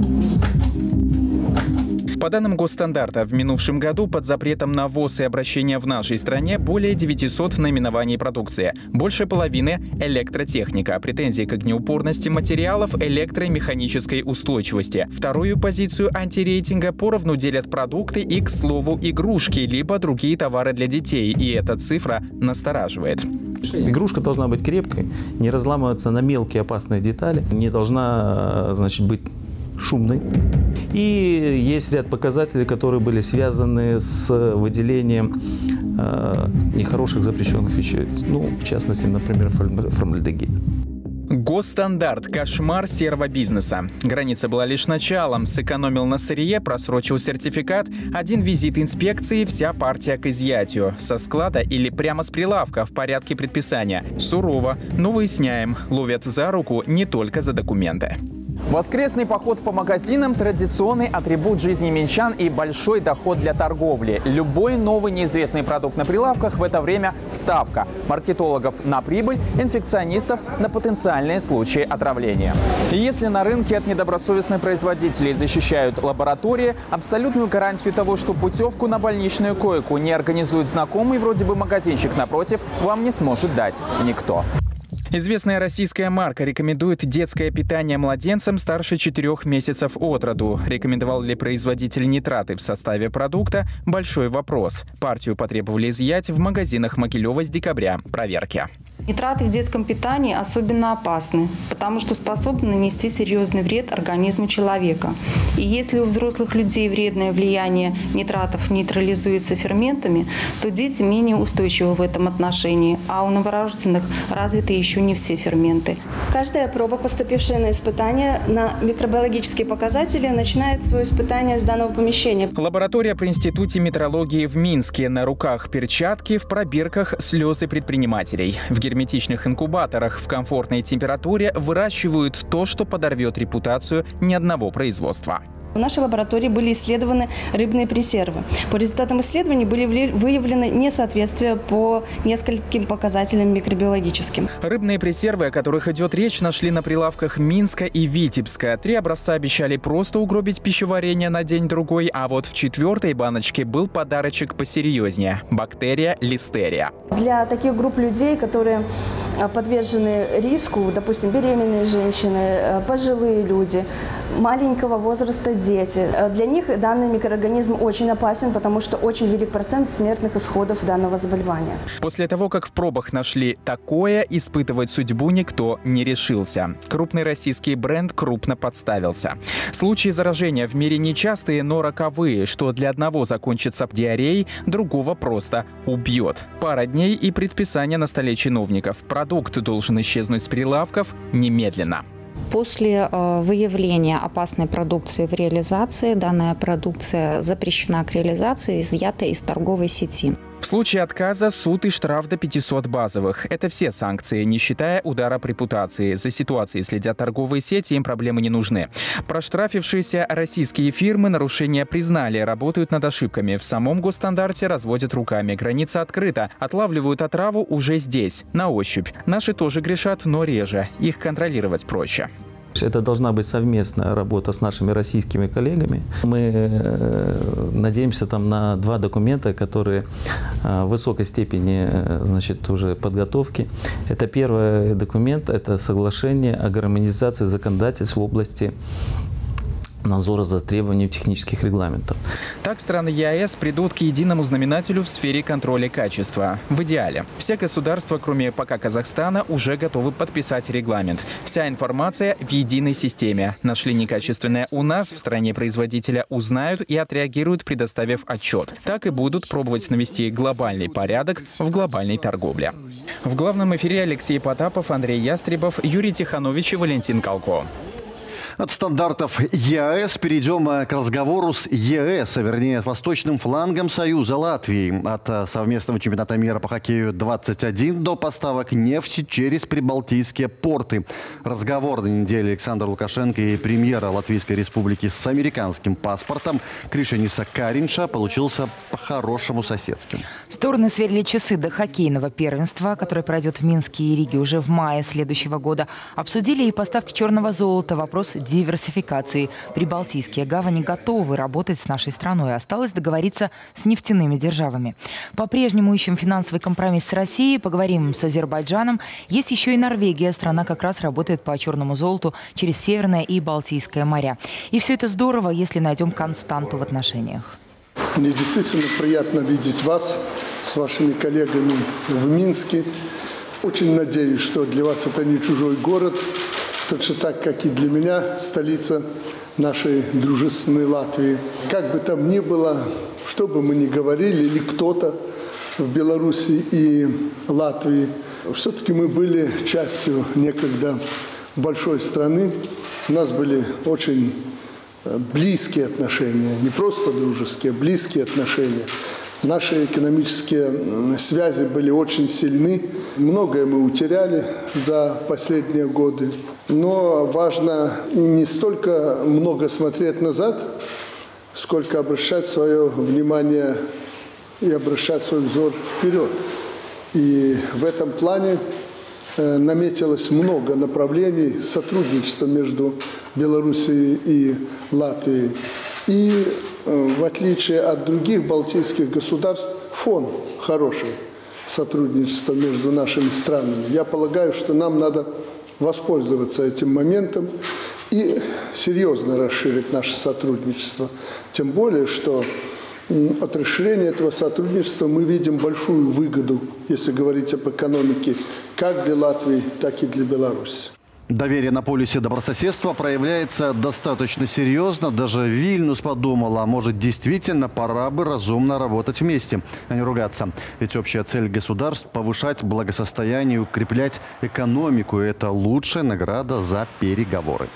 По данным госстандарта, в минувшем году под запретом на ввоз и обращение в нашей стране более девятисот наименований продукции. Больше половины – электротехника. Претензии к огнеупорности материалов, электро- и механической устойчивости. Вторую позицию антирейтинга поровну делят продукты и, к слову, игрушки, либо другие товары для детей. И эта цифра настораживает. Игрушка должна быть крепкой, не разламываться на мелкие опасные детали, не должна, значит, быть шумной. И есть ряд показателей, которые были связаны с выделением э, нехороших запрещенных веществ. Ну, в частности, например, формальдегид. Госстандарт – кошмар серого бизнеса. Граница была лишь началом. Сэкономил на сырье, просрочил сертификат. Один визит инспекции – вся партия к изъятию. Со склада или прямо с прилавка в порядке предписания. Сурово, но выясняем. Ловят за руку не только за документы. Воскресный поход по магазинам – традиционный атрибут жизни минчан и большой доход для торговли. Любой новый неизвестный продукт на прилавках в это время – ставка. Маркетологов на прибыль, инфекционистов на потенциальные случаи отравления. И если на рынке от недобросовестных производителей защищают лаборатории, абсолютную гарантию того, что путевку на больничную койку не организует знакомый вроде бы магазинчик напротив, вам не сможет дать никто. Известная российская марка рекомендует детское питание младенцам старше четырёх месяцев от роду. Рекомендовал ли производитель нитраты в составе продукта – большой вопрос. Партию потребовали изъять в магазинах Могилева с декабря проверки. Нитраты в детском питании особенно опасны, потому что способны нанести серьезный вред организму человека. И если у взрослых людей вредное влияние нитратов нейтрализуется ферментами, то дети менее устойчивы в этом отношении, а у новорожденных развиты еще не все ферменты. Каждая проба, поступившая на испытание на микробиологические показатели, начинает свое испытание с данного помещения. Лаборатория при Институте метрологии в Минске. На руках перчатки, в пробирках слезы предпринимателей. В герметичных инкубаторах в комфортной температуре выращивают то, что подорвет репутацию ни одного производства. В нашей лаборатории были исследованы рыбные пресервы. По результатам исследований были выявлены несоответствия по нескольким показателям микробиологическим. Рыбные пресервы, о которых идет речь, нашли на прилавках Минска и Витебска. Три образца обещали просто угробить пищеварение на день-другой, а вот в четвертой баночке был подарочек посерьезнее – бактерия листерия. Для таких групп людей, которые подвержены риску, допустим, беременные женщины, пожилые люди, маленького возраста дети. Для них данный микроорганизм очень опасен, потому что очень велик процент смертных исходов данного заболевания. После того, как в пробах нашли такое, испытывать судьбу никто не решился. Крупный российский бренд крупно подставился. Случаи заражения в мире нечастые, но роковые, что для одного закончится диареей, другого просто убьет. Пара дней и предписание на столе чиновников. Продукт должен исчезнуть с прилавков немедленно. После э, выявления опасной продукции в реализации, данная продукция запрещена к реализации, изъята из торговой сети. В случае отказа суд и штраф до пятисот базовых. Это все санкции, не считая удара по репутации. За ситуацией следят торговые сети, им проблемы не нужны. Проштрафившиеся российские фирмы нарушения признали, работают над ошибками. В самом госстандарте разводят руками. Граница открыта. Отлавливают отраву уже здесь, на ощупь. Наши тоже грешат, но реже. Их контролировать проще. Это должна быть совместная работа с нашими российскими коллегами. Мы надеемся там на два документа, которые в высокой степени, значит, уже подготовки. Это первый документ, это соглашение о гармонизации законодательств в области надзора за требованиями технических регламентов. Так страны ЕАЭС придут к единому знаменателю в сфере контроля качества. В идеале. Все государства, кроме пока Казахстана, уже готовы подписать регламент. Вся информация в единой системе. Нашли некачественное у нас, в стране производителя узнают и отреагируют, предоставив отчет. Так и будут пробовать навести глобальный порядок в глобальной торговле. В главном эфире Алексей Потапов, Андрей Ястребов, Юрий Тиханович и Валентин Калко. От стандартов ЕАЭС перейдем к разговору с ЕС, а вернее, восточным флангом Союза Латвии. От совместного чемпионата мира по хоккею двадцать один до поставок нефти через прибалтийские порты. Разговор на неделе Александра Лукашенко и премьера Латвийской Республики с американским паспортом Кришениса Каринша получился по-хорошему соседским. Стороны сверили часы до хоккейного первенства, которое пройдет в Минске и Риге уже в мае следующего года. Обсудили и поставки черного золота, вопрос диверсификации. Прибалтийские гавани готовы работать с нашей страной. Осталось договориться с нефтяными державами. По-прежнему ищем финансовый компромисс с Россией. Поговорим с Азербайджаном. Есть еще и Норвегия. Страна как раз работает по черному золоту через Северное и Балтийское моря. И все это здорово, если найдем константу в отношениях. Мне действительно приятно видеть вас с вашими коллегами в Минске. Очень надеюсь, что для вас это не чужой город. Точно так, как и для меня, столица нашей дружественной Латвии. Как бы там ни было, что бы мы ни говорили, или кто-то в Беларуси и Латвии, все-таки мы были частью некогда большой страны. У нас были очень близкие отношения, не просто дружеские, а близкие отношения. Наши экономические связи были очень сильны. Многое мы утеряли за последние годы. Но важно не столько много смотреть назад, сколько обращать свое внимание и обращать свой взор вперед. И в этом плане наметилось много направлений сотрудничества между Белоруссией и Латвией. И в отличие от других балтийских государств, фон хороший сотрудничества между нашими странами. Я полагаю, что нам надо воспользоваться этим моментом и серьезно расширить наше сотрудничество. Тем более, что от расширения этого сотрудничества мы видим большую выгоду, если говорить об экономике, как для Латвии, так и для Беларуси. Доверие на полюсе добрососедства проявляется достаточно серьезно. Даже Вильнюс подумал, а может действительно пора бы разумно работать вместе, а не ругаться. Ведь общая цель государств – повышать благосостояние, укреплять экономику. И это лучшая награда за переговоры.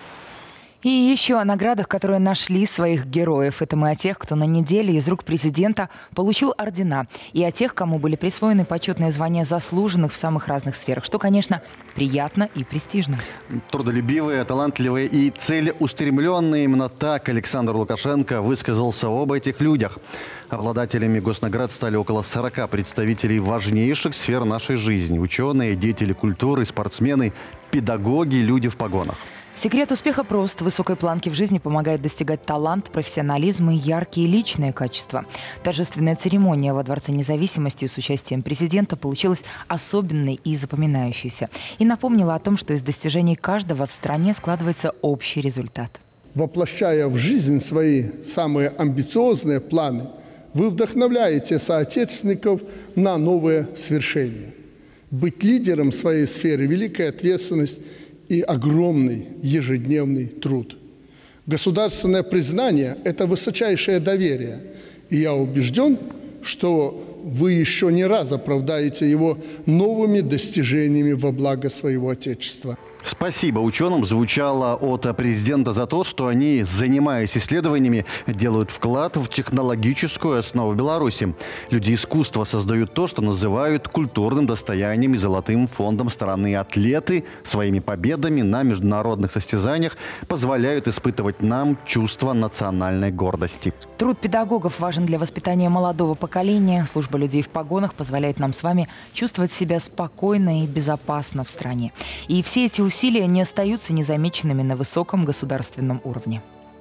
И еще о наградах, которые нашли своих героев. Это мы о тех, кто на неделе из рук президента получил ордена. И о тех, кому были присвоены почетные звания заслуженных в самых разных сферах. Что, конечно, приятно и престижно. Трудолюбивые, талантливые и целеустремленные. Именно так Александр Лукашенко высказался об этих людях. Обладателями госнаград стали около сорока представителей важнейших сфер нашей жизни. Ученые, деятели культуры, спортсмены, педагоги, люди в погонах. Секрет успеха прост. Высокой планке в жизни помогает достигать талант, профессионализм и яркие личные качества. Торжественная церемония во Дворце независимости с участием президента получилась особенной и запоминающейся. И напомнила о том, что из достижений каждого в стране складывается общий результат. Воплощая в жизнь свои самые амбициозные планы, вы вдохновляете соотечественников на новые свершения. Быть лидером в своей сфере – великая ответственность и огромный ежедневный труд. Государственное признание – это высочайшее доверие. И я убежден, что вы еще не раз оправдаете его новыми достижениями во благо своего Отечества. Спасибо ученым звучало от президента за то, что они, занимаясь исследованиями, делают вклад в технологическую основу Беларуси. Люди искусства создают то, что называют культурным достоянием и золотым фондом страны. Атлеты своими победами на международных состязаниях позволяют испытывать нам чувство национальной гордости. Труд педагогов важен для воспитания молодого поколения. Служба людей в погонах позволяет нам с вами чувствовать себя спокойно и безопасно в стране. И все эти усилия не остаются незамеченными на высоком государственном уровне.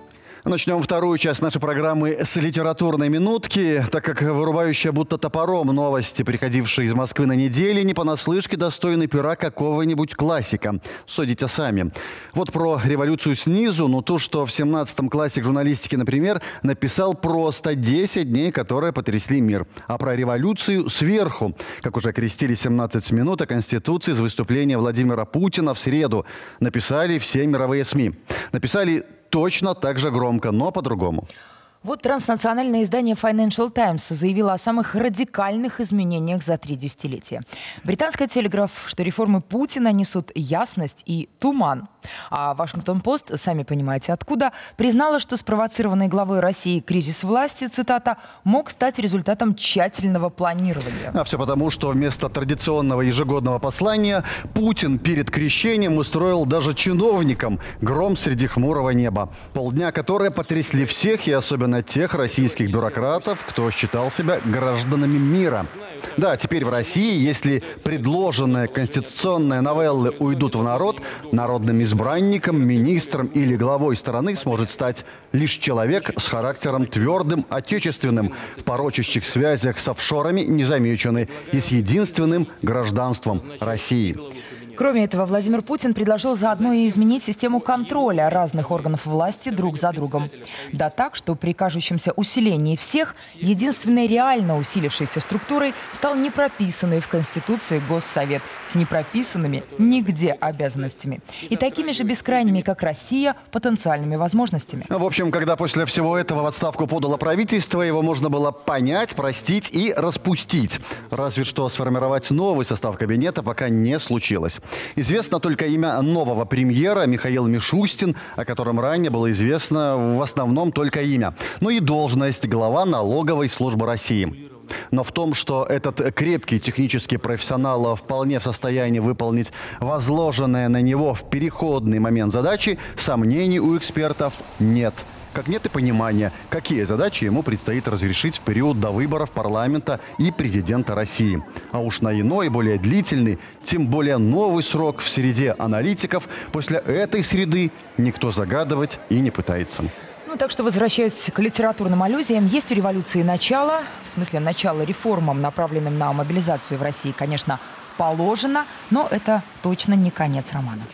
Начнем вторую часть нашей программы с литературной минутки, так как вырубающая будто топором новости, приходившие из Москвы на неделе, не понаслышке достойны пера какого-нибудь классика. Судите сами. Вот про революцию снизу, ну то, что в семнадцатом классик журналистики, например, написал просто десять дней, которые потрясли мир. А про революцию сверху, как уже окрестили семнадцать минут о Конституции из выступления Владимира Путина в среду, написали все мировые СМИ. Написали точно так же громко, но по-другому. Вот транснациональное издание Financial Times заявило о самых радикальных изменениях за три десятилетия. Британская Телеграф, что реформы Путина несут ясность и туман. А Вашингтон-Пост, сами понимаете откуда, признала, что спровоцированный главой России кризис власти, цитата, мог стать результатом тщательного планирования. А все потому, что вместо традиционного ежегодного послания Путин перед крещением устроил даже чиновникам гром среди хмурого неба. Полдня, которые потрясли всех и особенно тех российских бюрократов, кто считал себя гражданами мира. Да, теперь в России, если предложенные конституционные новеллы уйдут в народ, народным избранником, министром или главой страны сможет стать лишь человек с характером твердым, отечественным, в порочащих связях с офшорами незамеченный и с единственным гражданством России. Кроме этого, Владимир Путин предложил заодно и изменить систему контроля разных органов власти друг за другом. Да так, что при кажущемся усилении всех, единственной реально усилившейся структурой стал непрописанный в Конституции Госсовет с непрописанными нигде обязанностями. И такими же бескрайними, как Россия, потенциальными возможностями. В общем, когда после всего этого в отставку подало правительство, его можно было понять, простить и распустить. Разве что сформировать новый состав кабинета пока не случилось. Известно только имя нового премьера Михаил Мишустин, о котором ранее было известно в основном только имя. Ну и должность глава налоговой службы России. Но в том, что этот крепкий технический профессионал вполне в состоянии выполнить возложенные на него в переходный момент задачи, сомнений у экспертов нет. Как нет и понимания, какие задачи ему предстоит разрешить в период до выборов парламента и президента России. А уж на иной, более длительный, тем более новый срок в среде аналитиков после этой среды никто загадывать и не пытается. Ну, так что, возвращаясь к литературным аллюзиям, есть у революции начало, в смысле начало реформам, направленным на мобилизацию в России, конечно, положено, но это точно не конец романа.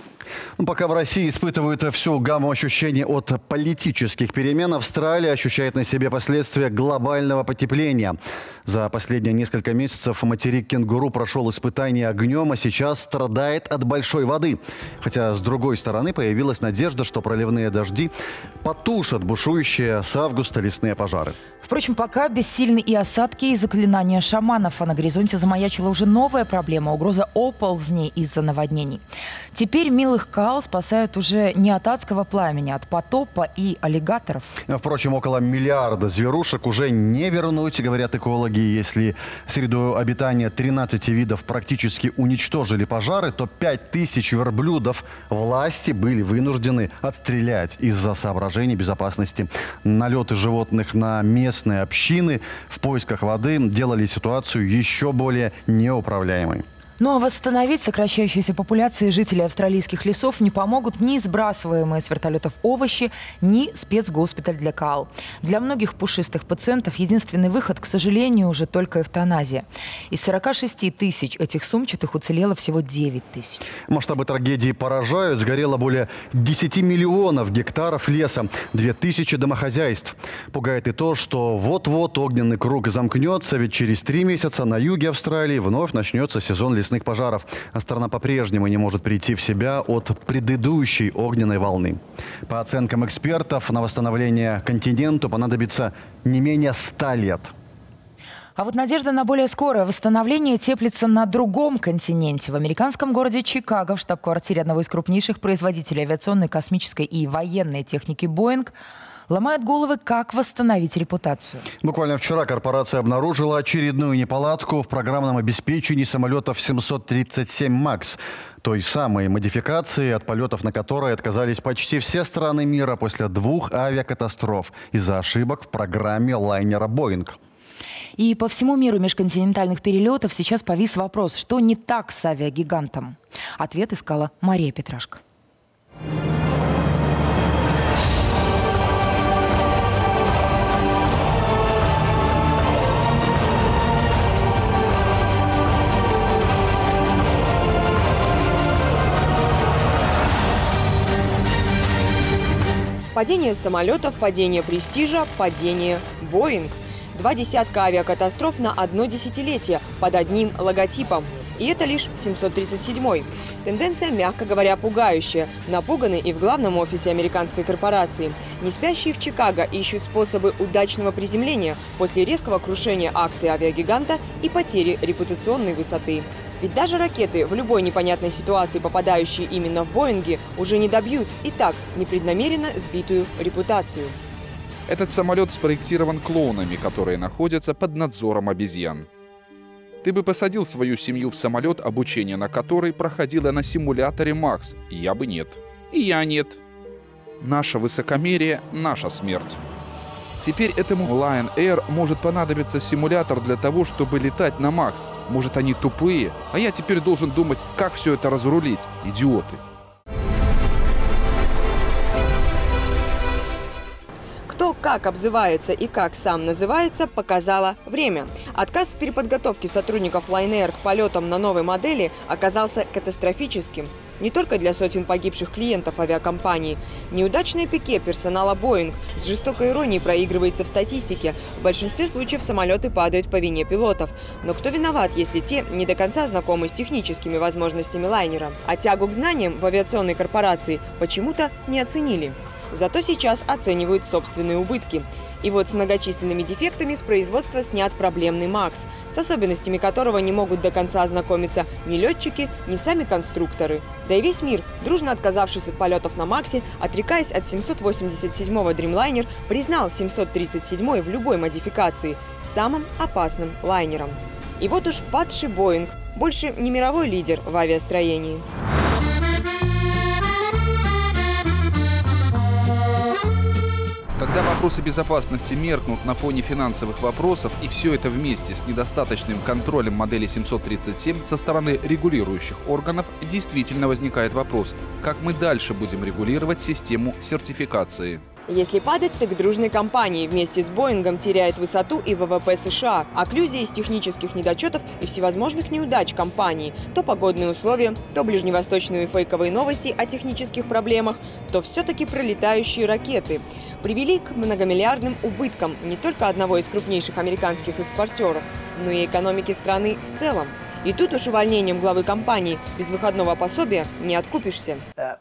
Ну, пока в России испытывают всю гамму ощущений от политических перемен, Австралия ощущает на себе последствия глобального потепления. За последние несколько месяцев материк кенгуру прошел испытание огнем, а сейчас страдает от большой воды. Хотя, с другой стороны, появилась надежда, что проливные дожди потушат бушующие с августа лесные пожары. Впрочем, пока бессильны и осадки, и заклинания шаманов. А на горизонте замаячила уже новая проблема – угроза оползней из-за наводнений. Теперь милых коал спасают уже не от адского пламени, а от потопа и аллигаторов. Впрочем, около миллиарда зверушек уже не вернуть, говорят экологи. Если среду обитания тринадцати видов практически уничтожили пожары, то пять тысяч верблюдов власти были вынуждены отстрелять из-за соображений безопасности. Налеты животных на местные общины в поисках воды делали ситуацию еще более неуправляемой. Но восстановить сокращающиеся популяции жителей австралийских лесов не помогут ни сбрасываемые с вертолетов овощи, ни спецгоспиталь для коал. Для многих пушистых пациентов единственный выход, к сожалению, уже только эвтаназия. Из сорока шести тысяч этих сумчатых уцелело всего девять тысяч. Масштабы трагедии поражают. Сгорело более десяти миллионов гектаров леса, две тысячи домохозяйств. Пугает и то, что вот-вот огненный круг замкнется, ведь через три месяца на юге Австралии вновь начнется сезон лесных пожаров, а страна по-прежнему не может прийти в себя от предыдущей огненной волны. По оценкам экспертов, на восстановление континенту понадобится не менее ста лет. А вот надежда на более скорое восстановление теплится на другом континенте. В американском городе Чикаго, в штаб-квартире одного из крупнейших производителей авиационной, космической и военной техники «Боинг», ломают головы, как восстановить репутацию. Буквально вчера корпорация обнаружила очередную неполадку в программном обеспечении самолетов семьсот тридцать семь макс. Той самой модификации, от полетов на которой отказались почти все страны мира после двух авиакатастроф из-за ошибок в программе лайнера «Боинг». И по всему миру межконтинентальных перелетов сейчас повис вопрос, что не так с авиагигантом. Ответ искала Мария Петрашко. Падение самолетов, падение престижа, падение Боинг. Два десятка авиакатастроф на одно десятилетие под одним логотипом. И это лишь семьсот тридцать седьмой. Тенденция, мягко говоря, пугающая. Напуганы и в главном офисе американской корпорации. Не спящие в Чикаго ищут способы удачного приземления после резкого крушения акций авиагиганта и потери репутационной высоты. Ведь даже ракеты, в любой непонятной ситуации попадающие именно в Боинги, уже не добьют и так непреднамеренно сбитую репутацию. Этот самолет спроектирован клоунами, которые находятся под надзором обезьян. Ты бы посадил свою семью в самолет, обучение на который проходило на симуляторе Макс? Я бы нет. И я нет. Наше высокомерие – наша смерть. Теперь этому Lion Air может понадобиться симулятор для того, чтобы летать на Макс. Может, они тупые? А я теперь должен думать, как все это разрулить. Идиоты. Кто как обзывается и как сам называется, показало время. Отказ в переподготовке сотрудников Lion Air к полетам на новой модели оказался катастрофическим. Не только для сотен погибших клиентов авиакомпании. Неудачное пике персонала Boeing с жестокой иронией проигрывается в статистике. В большинстве случаев самолеты падают по вине пилотов. Но кто виноват, если те не до конца знакомы с техническими возможностями лайнера? А тягу к знаниям в авиационной корпорации почему-то не оценили. Зато сейчас оценивают собственные убытки. И вот с многочисленными дефектами с производства снят проблемный Макс, с особенностями которого не могут до конца ознакомиться ни летчики, ни сами конструкторы. Да и весь мир, дружно отказавшись от полетов на Максе, отрекаясь от семьсот восемьдесят седьмого Dreamliner, признал семьсот тридцать седьмой в любой модификации самым опасным лайнером. И вот уж падший Боинг, больше не мировой лидер в авиастроении. Когда вопросы безопасности меркнут на фоне финансовых вопросов, и все это вместе с недостаточным контролем модели семьсот тридцать семь со стороны регулирующих органов, действительно возникает вопрос, как мы дальше будем регулировать систему сертификации. Если падать, так дружной компанией вместе с Боингом теряет высоту и ВВП США. Окклюзия из технических недочетов и всевозможных неудач компании. То погодные условия, то ближневосточные фейковые новости о технических проблемах, то все-таки пролетающие ракеты. Привели к многомиллиардным убыткам не только одного из крупнейших американских экспортеров, но и экономики страны в целом. И тут уж увольнением главы компании без выходного пособия не откупишься.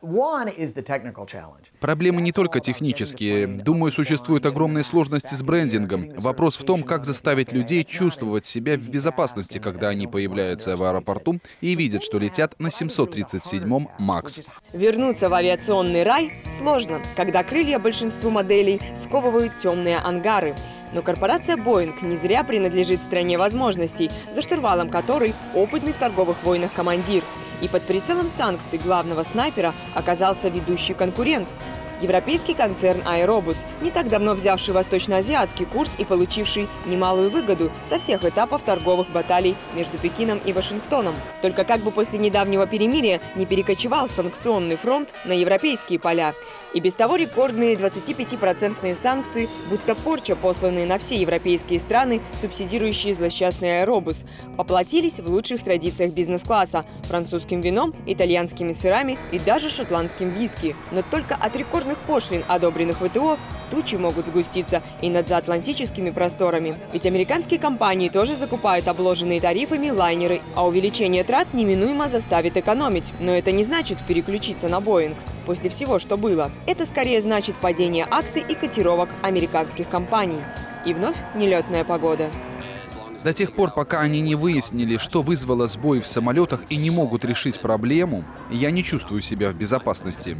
Проблемы не только технические. Думаю, существуют огромные сложности с брендингом. Вопрос в том, как заставить людей чувствовать себя в безопасности, когда они появляются в аэропорту и видят, что летят на семьсот тридцать седьмом Макс. Вернуться в авиационный рай сложно, когда крылья большинству моделей сковывают темные ангары. Но корпорация Boeing не зря принадлежит стране возможностей, за штурвалом которой опытный в торговых войнах командир. И под прицелом санкций главного снайпера оказался ведущий конкурент – европейский концерн Аэробус, не так давно взявший восточноазиатский курс и получивший немалую выгоду со всех этапов торговых баталий между Пекином и Вашингтоном. Только как бы после недавнего перемирия не перекочевал санкционный фронт на европейские поля. И без того рекордные двадцатипятипроцентные санкции, будто порча, посланные на все европейские страны, субсидирующие злосчастный Аэробус, поплатились в лучших традициях бизнес-класса – французским вином, итальянскими сырами и даже шотландским виски. Но только от рекордных пошлин, одобренных ВТО, тучи могут сгуститься и над заатлантическими просторами. Ведь американские компании тоже закупают обложенные тарифами лайнеры, а увеличение трат неминуемо заставит экономить. Но это не значит переключиться на Боинг. После всего, что было, это скорее значит падение акций и котировок американских компаний. И вновь нелетная погода. До тех пор, пока они не выяснили, что вызвало сбой в самолетах и не могут решить проблему, я не чувствую себя в безопасности.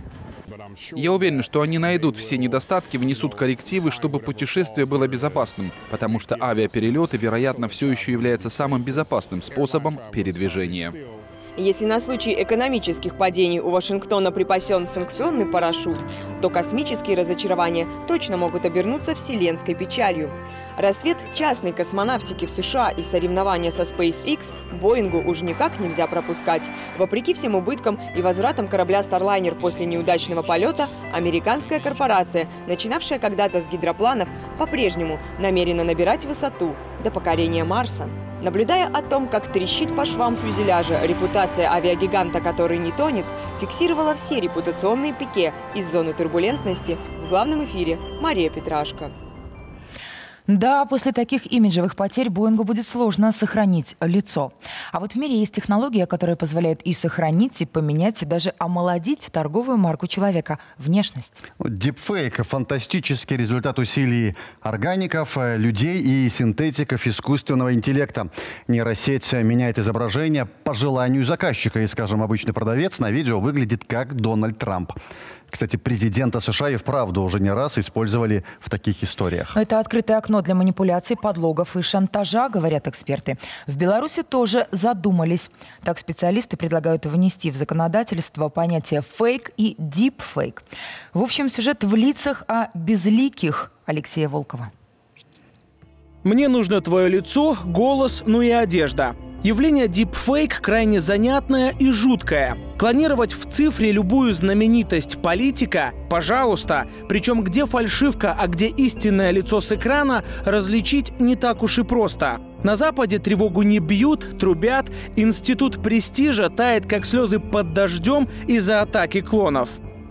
Я уверен, что они найдут все недостатки, внесут коррективы, чтобы путешествие было безопасным, потому что авиаперелеты, вероятно, все еще являются самым безопасным способом передвижения. Если на случай экономических падений у Вашингтона припасен санкционный парашют, то космические разочарования точно могут обернуться вселенской печалью. Рассвет частной космонавтики в США и соревнования со SpaceX Боингу уж никак нельзя пропускать. Вопреки всем убыткам и возвратам корабля Starliner после неудачного полета, американская корпорация, начинавшая когда-то с гидропланов, по-прежнему намерена набирать высоту до покорения Марса. Наблюдая о том, как трещит по швам фюзеляжа репутация авиагиганта, который не тонет, фиксировала все репутационные пике из зоны турбулентности в главном эфире Мария Петрашко. Да, после таких имиджевых потерь Боингу будет сложно сохранить лицо. А вот в мире есть технология, которая позволяет и сохранить, и поменять, и даже омолодить торговую марку человека – внешность. Дипфейк – фантастический результат усилий органиков, людей и синтетиков искусственного интеллекта. Нейросеть меняет изображение по желанию заказчика. И, скажем, обычный продавец на видео выглядит как Дональд Трамп. Кстати, президента США и вправду уже не раз использовали в таких историях. Это открытое окно для манипуляций, подлогов и шантажа, говорят эксперты. В Беларуси тоже задумались. Так специалисты предлагают внести в законодательство понятие «фейк» и «дипфейк». В общем, сюжет в лицах о безликих Алексея Волкова. Мне нужно твое лицо, голос, ну и одежда. Явление дипфейк крайне занятное и жуткое. Клонировать в цифре любую знаменитость политика – пожалуйста. Причем где фальшивка, а где истинное лицо с экрана, различить не так уж и просто. На Западе тревогу не бьют, трубят. Институт престижа тает, как слезы под дождем из-за атаки клонов.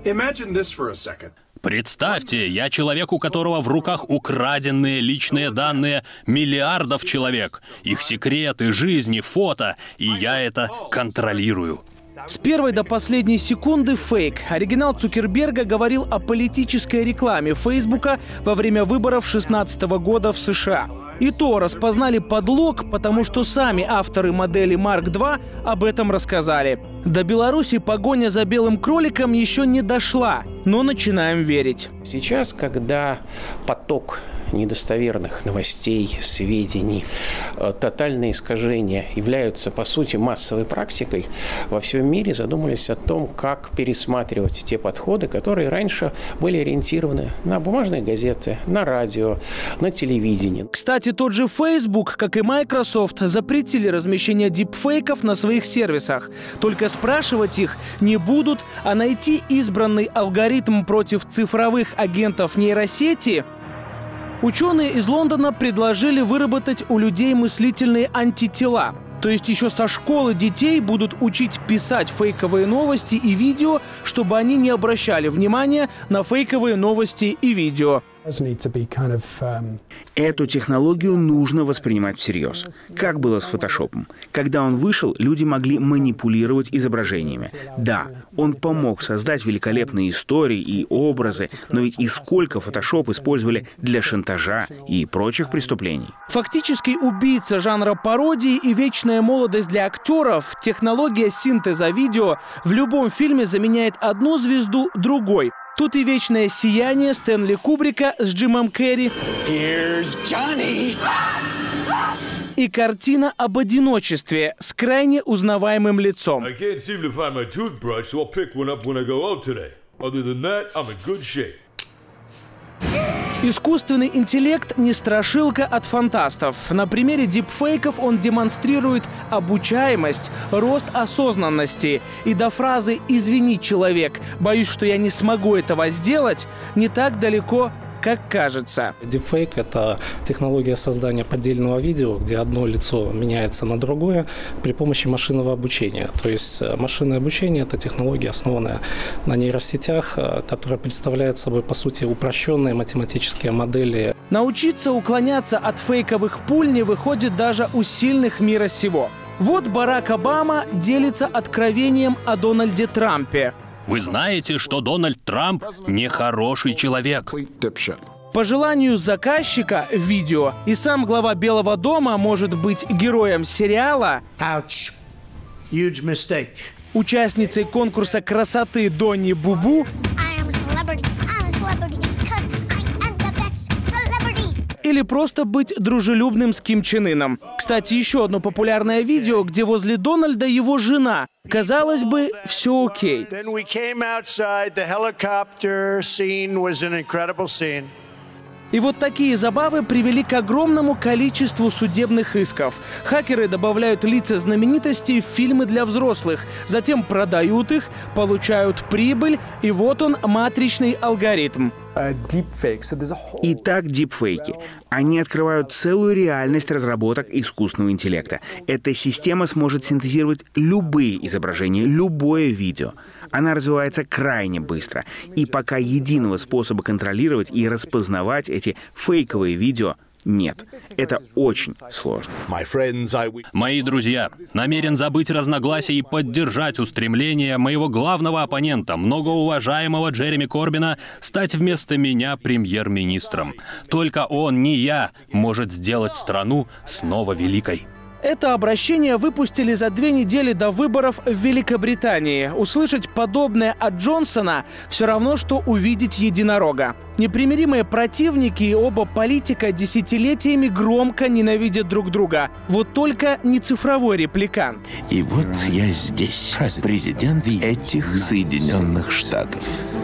Представьте, я человек, у которого в руках украденные личные данные миллиардов человек, их секреты, жизни, фото, и я это контролирую. С первой до последней секунды фейк. Оригинал Цукерберга говорил о политической рекламе Фейсбука во время выборов две тысячи шестнадцатого года в США. И то распознали подлог, потому что сами авторы модели Марк два об этом рассказали. До Беларуси погоня за белым кроликом еще не дошла, но начинаем верить. Сейчас, когда поток недостоверных новостей, сведений, тотальные искажения являются, по сути, массовой практикой, во всем мире задумались о том, как пересматривать те подходы, которые раньше были ориентированы на бумажные газеты, на радио, на телевидение. Кстати, тот же Facebook, как и Microsoft, запретили размещение дипфейков на своих сервисах. Только спрашивать их не будут, а найти избранный алгоритм против цифровых агентов нейросети. Ученые из Лондона предложили выработать у людей мыслительные антитела. То есть еще со школы детей будут учить писать фейковые новости и видео, чтобы они не обращали внимания на фейковые новости и видео. Эту технологию нужно воспринимать всерьез. Как было с фотошопом. Когда он вышел, люди могли манипулировать изображениями. Да, он помог создать великолепные истории и образы, но ведь и сколько фотошоп использовали для шантажа и прочих преступлений. Фактически убийца жанра пародии и вечная молодость для актеров, технология синтеза видео в любом фильме заменяет одну звезду другой. Тут и вечное сияние Стэнли Кубрика с Джимом Керри. И картина об одиночестве с крайне узнаваемым лицом. Искусственный интеллект не страшилка от фантастов. На примере дипфейков он демонстрирует обучаемость, рост осознанности. И до фразы «извини, человек, боюсь, что я не смогу этого сделать» не так далеко, как кажется. Дипфейк — это технология создания поддельного видео, где одно лицо меняется на другое при помощи машинного обучения. То есть машинное обучение — это технология, основанная на нейросетях, которая представляет собой, по сути, упрощенные математические модели. Научиться уклоняться от фейковых пуль не выходит даже у сильных мира сего. Вот Барак Обама делится откровением о Дональде Трампе. Вы знаете, что Дональд Трамп нехороший человек. По желанию заказчика видео и сам глава Белого дома может быть героем сериала, участницей конкурса красоты Донни Бубу или просто быть дружелюбным с Ким Чен Ыном. Кстати, еще одно популярное видео, где возле Дональда его жена. Казалось бы, все окей. И вот такие забавы привели к огромному количеству судебных исков. Хакеры добавляют лица знаменитостей в фильмы для взрослых, затем продают их, получают прибыль, и вот он, матричный алгоритм. Итак, дипфейки. Они открывают целую реальность разработок искусственного интеллекта. Эта система сможет синтезировать любые изображения, любое видео. Она развивается крайне быстро. И пока единого способа контролировать и распознавать эти фейковые видео нет. Это очень сложно. Мои друзья, намерен забыть разногласия и поддержать устремление моего главного оппонента, многоуважаемого Джереми Корбина, стать вместо меня премьер-министром. Только он, не я, может сделать страну снова великой. Это обращение выпустили за две недели до выборов в Великобритании. Услышать подобное от Джонсона все равно, что увидеть единорога. Непримиримые противники и оба политика десятилетиями громко ненавидят друг друга. Вот только не цифровой репликант. И вот я здесь, президент этих Соединенных Штатов.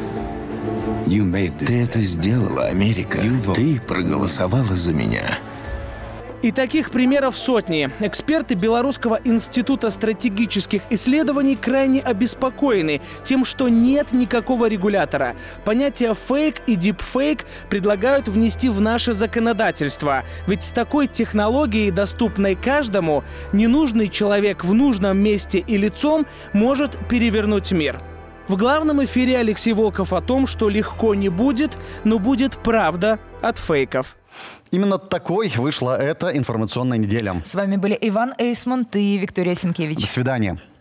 Ты это сделала, Америка. Ты проголосовала за меня. И таких примеров сотни. Эксперты Белорусского института стратегических исследований крайне обеспокоены тем, что нет никакого регулятора. Понятия фейк и дипфейк предлагают внести в наше законодательство. Ведь с такой технологией, доступной каждому, ненужный человек в нужном месте и лицом может перевернуть мир. В главном эфире Алексей Волков о том, что легко не будет, но будет правда от фейков. Именно такой вышла эта информационная неделя. С вами были Иван Эйсмонт и Виктория Сенкевич. До свидания.